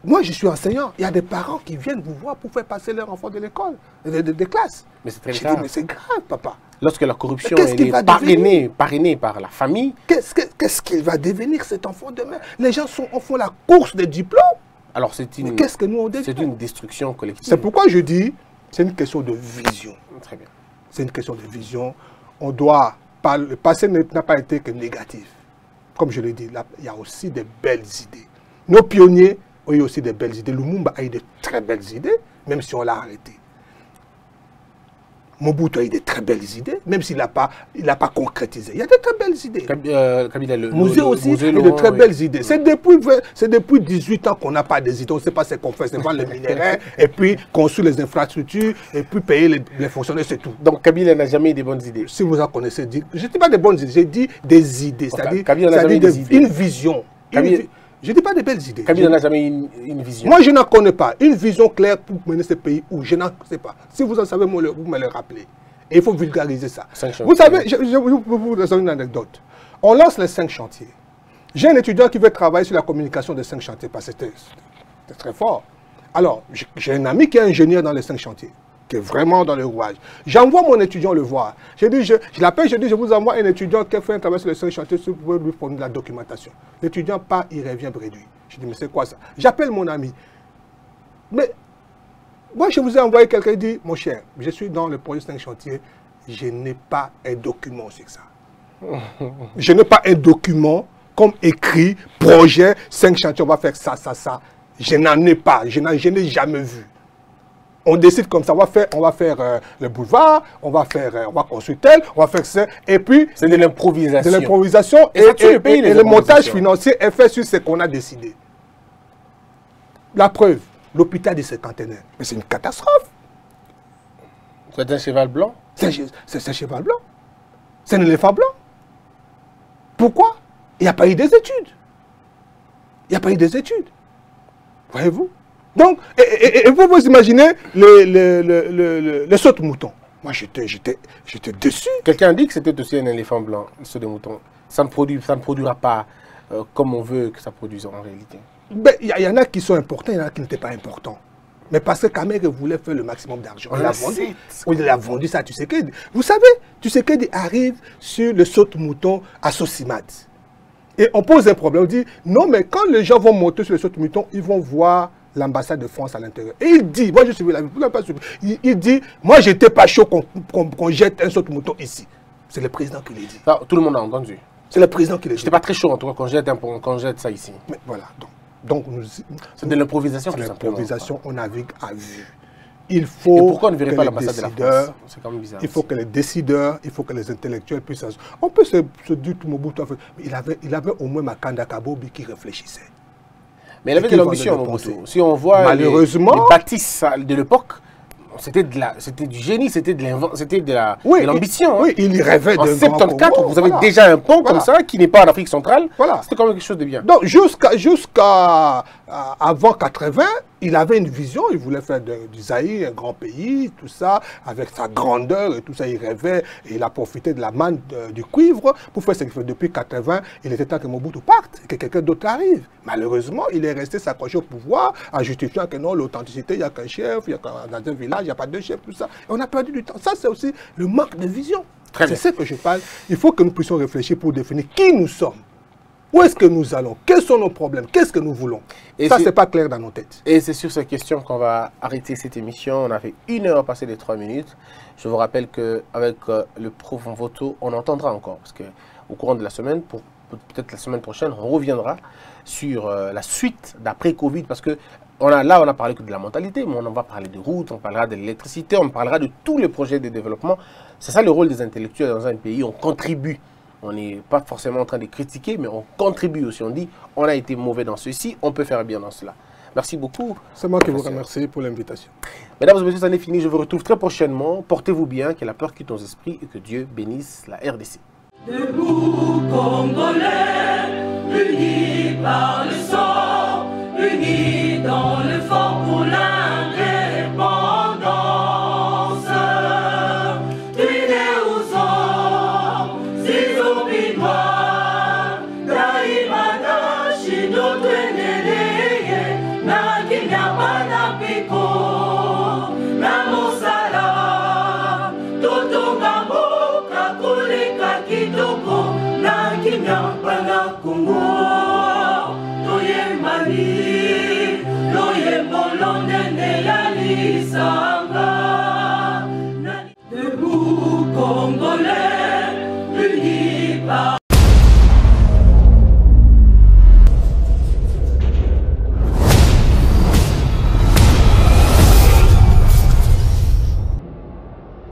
moi, je suis enseignant. Il y a des parents qui viennent vous voir pour faire passer leur enfant de l'école, des de, de classes. Mais c'est très J'ai grave. dit, mais c'est grave, papa. Lorsque la corruption Qu'est-ce qu'il est va parrainée, devenir parrainée par la famille, Qu'est-ce que- qu'est-ce qu'il va devenir, cet enfant demain? Les gens sont, font la course des diplômes. alors c'est Mais une, qu'est-ce que nous, on c'est devient? une destruction collective. C'est pourquoi je dis, c'est une question de vision. Très bien. C'est une question de vision. On doit, pas, le passé n'a pas été que négatif. Comme je l'ai dit, là, il y a aussi des belles idées. Nos pionniers ont eu aussi des belles idées. Lumumba a eu de très belles idées, même si on l'a arrêté. Mobutu a eu de très belles idées, même s'il n'a pas, il n'a pas concrétisé. Il y a de très belles idées. Kab- euh, Kabila, le, Musée le- aussi, Musée il y a de Laurent, très oui. belles idées. C'est depuis, vingt c'est depuis dix-huit ans qu'on n'a pas des idées. On ne sait pas ce qu'on fait. C'est vendre les minerais, et puis construire les infrastructures, et puis payer les, les fonctionnaires, c'est tout. Donc Kabila n'a jamais eu des bonnes idées. Si vous en connaissez, dites- je ne dis pas des bonnes idées, j'ai dit des idées. Ok, C'est-à-dire Kabila n'a c'est-à-dire jamais eu des- des idées. une vision. Une Kabila- vi- je ne dis pas des belles idées. Kabila Je- n'a jamais eu une, une vision. Moi, je n'en connais pas. Une vision claire pour mener ce pays où je n'en sais pas. Si vous en savez, moi, le- vous me le rappelez. Et il faut vulgariser ça. Cinq chantiers. Vous savez, je, je vais vous vous donner une anecdote. On lance les cinq chantiers. J'ai un étudiant qui veut travailler sur la communication des cinq chantiers parce que c'était c'était très fort. Alors, j'ai- j'ai un ami qui est ingénieur dans les cinq chantiers, qui est vraiment dans le rouage. J'envoie mon étudiant le voir. Je, dis, je, je l'appelle, je dis, je vous envoie un étudiant qui a fait un travail sur les cinq chantiers, si vous pouvez lui fournir de la documentation. L'étudiant part, il revient réduit. Je dis, mais c'est quoi ça? J'appelle mon ami. Mais moi, je vous ai envoyé quelqu'un qui dit, mon cher, je suis dans le projet cinq chantiers, je n'ai pas un document sur ça. Je n'ai pas un document comme écrit, projet, cinq chantiers, on va faire ça, ça, ça. Je n'en ai pas, je n'en je n'ai jamais vu. On décide comme ça, on va faire, on va faire euh, le boulevard, on va faire, euh, on va construire tel, on va faire ça, et puis C'est de l'improvisation. de l'improvisation Et et, ça tue le et- pays, et- les et le montage improvisations. financier est fait sur ce qu'on a décidé. La preuve, l'hôpital des cinquantenaires, mais c'est une catastrophe. C'est un cheval blanc. C'est un che- c'est un cheval blanc. C'est un éléphant blanc. Pourquoi? Il n'y a pas eu des études. Il n'y a pas eu des études. Voyez-vous? Donc, et, et- et- et vous vous imaginez le, le, le, le, le- le saute-mouton. Moi, j'étais j'étais- j'étais déçu. Quelqu'un dit que c'était aussi un éléphant blanc, ce de mouton. Ça ne, produit, ça ne produira pas euh, comme on veut que ça produise en réalité. Ben, Il y, y en a qui sont importants, il y en a qui n'étaient pas importants. Mais parce que Kamere voulait faire le maximum d'argent. On Il a a vendu. sept. Oui, il a vendu ça à Tshisekedi. Vous savez, Tshisekedi arrive sur le saute-mouton à Sosimat. Et on pose un problème. On dit, non, mais quand les gens vont monter sur le saute-mouton, ils vont voir l'ambassade de France à l'intérieur. Et il dit, moi je suis la vie, vous n'avez pas suivi. Il, il dit, moi j'étais pas chaud qu'on qu'on- qu'on jette un saute-mouton ici. C'est le président qui l'a dit. Ça, tout le monde a entendu. C'est le président qui l'a dit. J'étais pas très chaud en tout cas quand jette, un, quand jette ça ici. Mais voilà, donc, donc nous, C'est de l'improvisation. c'est tout simplement. l'improvisation, on navigue à vue. Il Et faut pourquoi on ne verrait que pas les l'ambassade de la décideurs, France? C'est quand même bizarre. il faut que les décideurs, il faut que les intellectuels puissent... On peut se, se dire tout Mobutu, a fait- mais il avait, il avait au moins Makanda Kabobi qui réfléchissait. Mais il avait Et de qui l'ambition, vendait des Mobutu. pensées. Si on voit les- Malheureusement- les, bâtisses de l'époque, c'était de la, c'était du génie, c'était de l'inven- c'était de la- Oui, de l'ambition. il- oui, il rêvait En d'un grand soixante-quatorze, Congo, vous avez voilà. déjà un pont comme Voilà. ça qui n'est pas en Afrique centrale. Voilà. C'était quand même quelque chose de bien. Donc jusqu'à jusqu'à à- avant quatre-vingts, il avait une vision, il voulait faire de- du Zaïre un grand pays, tout ça, avec sa grandeur et tout ça, il rêvait, et il a profité de la manne de- du cuivre pour faire ce qu'il fait. Depuis quatre-vingts, il était temps que Mobutu parte, et que quelqu'un d'autre arrive. Malheureusement, il est resté s'accrocher au pouvoir en justifiant que non, l'authenticité, il n'y a qu'un chef, il y a qu'un- dans un village, il n'y a pas deux chefs, tout ça. Et on a perdu du temps. Ça, c'est aussi le manque de vision. Très C'est bien. ce que je parle. Il faut que nous puissions réfléchir pour définir qui nous sommes. Où est-ce que nous allons? Quels sont nos problèmes? Qu'est-ce que nous voulons? Et Ça, si- c'est pas clair dans nos têtes. Et c'est sur ces questions qu'on va arrêter cette émission. On a fait une heure passée les trois minutes. Je vous rappelle qu'avec euh, le prof Voto, on entendra encore. Parce qu'au courant de la semaine, pour peut-être la semaine prochaine, on reviendra sur euh, la suite d'après Covid. Parce que on a, là, on a parlé que de la mentalité, mais on en va parler de routes, on parlera de l'électricité, on parlera de tous les projets de développement. C'est ça le rôle des intellectuels dans un pays. On contribue. On n'est pas forcément en train de critiquer, mais on contribue aussi. On dit, on a été mauvais dans ceci, on peut faire bien dans cela. Merci beaucoup. C'est moi qui vous Merci. remercie pour l'invitation. Mesdames et messieurs, ça n'est fini. Je vous retrouve très prochainement. Portez-vous bien, que la peur quitte nos esprits et que Dieu bénisse la R D C. Debout, Congolais, unis par le sang, unis dans l'effort pour l'indépendance. Tués aux hommes, ces opinois, Daïmada, Chino, Tweneleye, kitoko na kimya bana Kongo.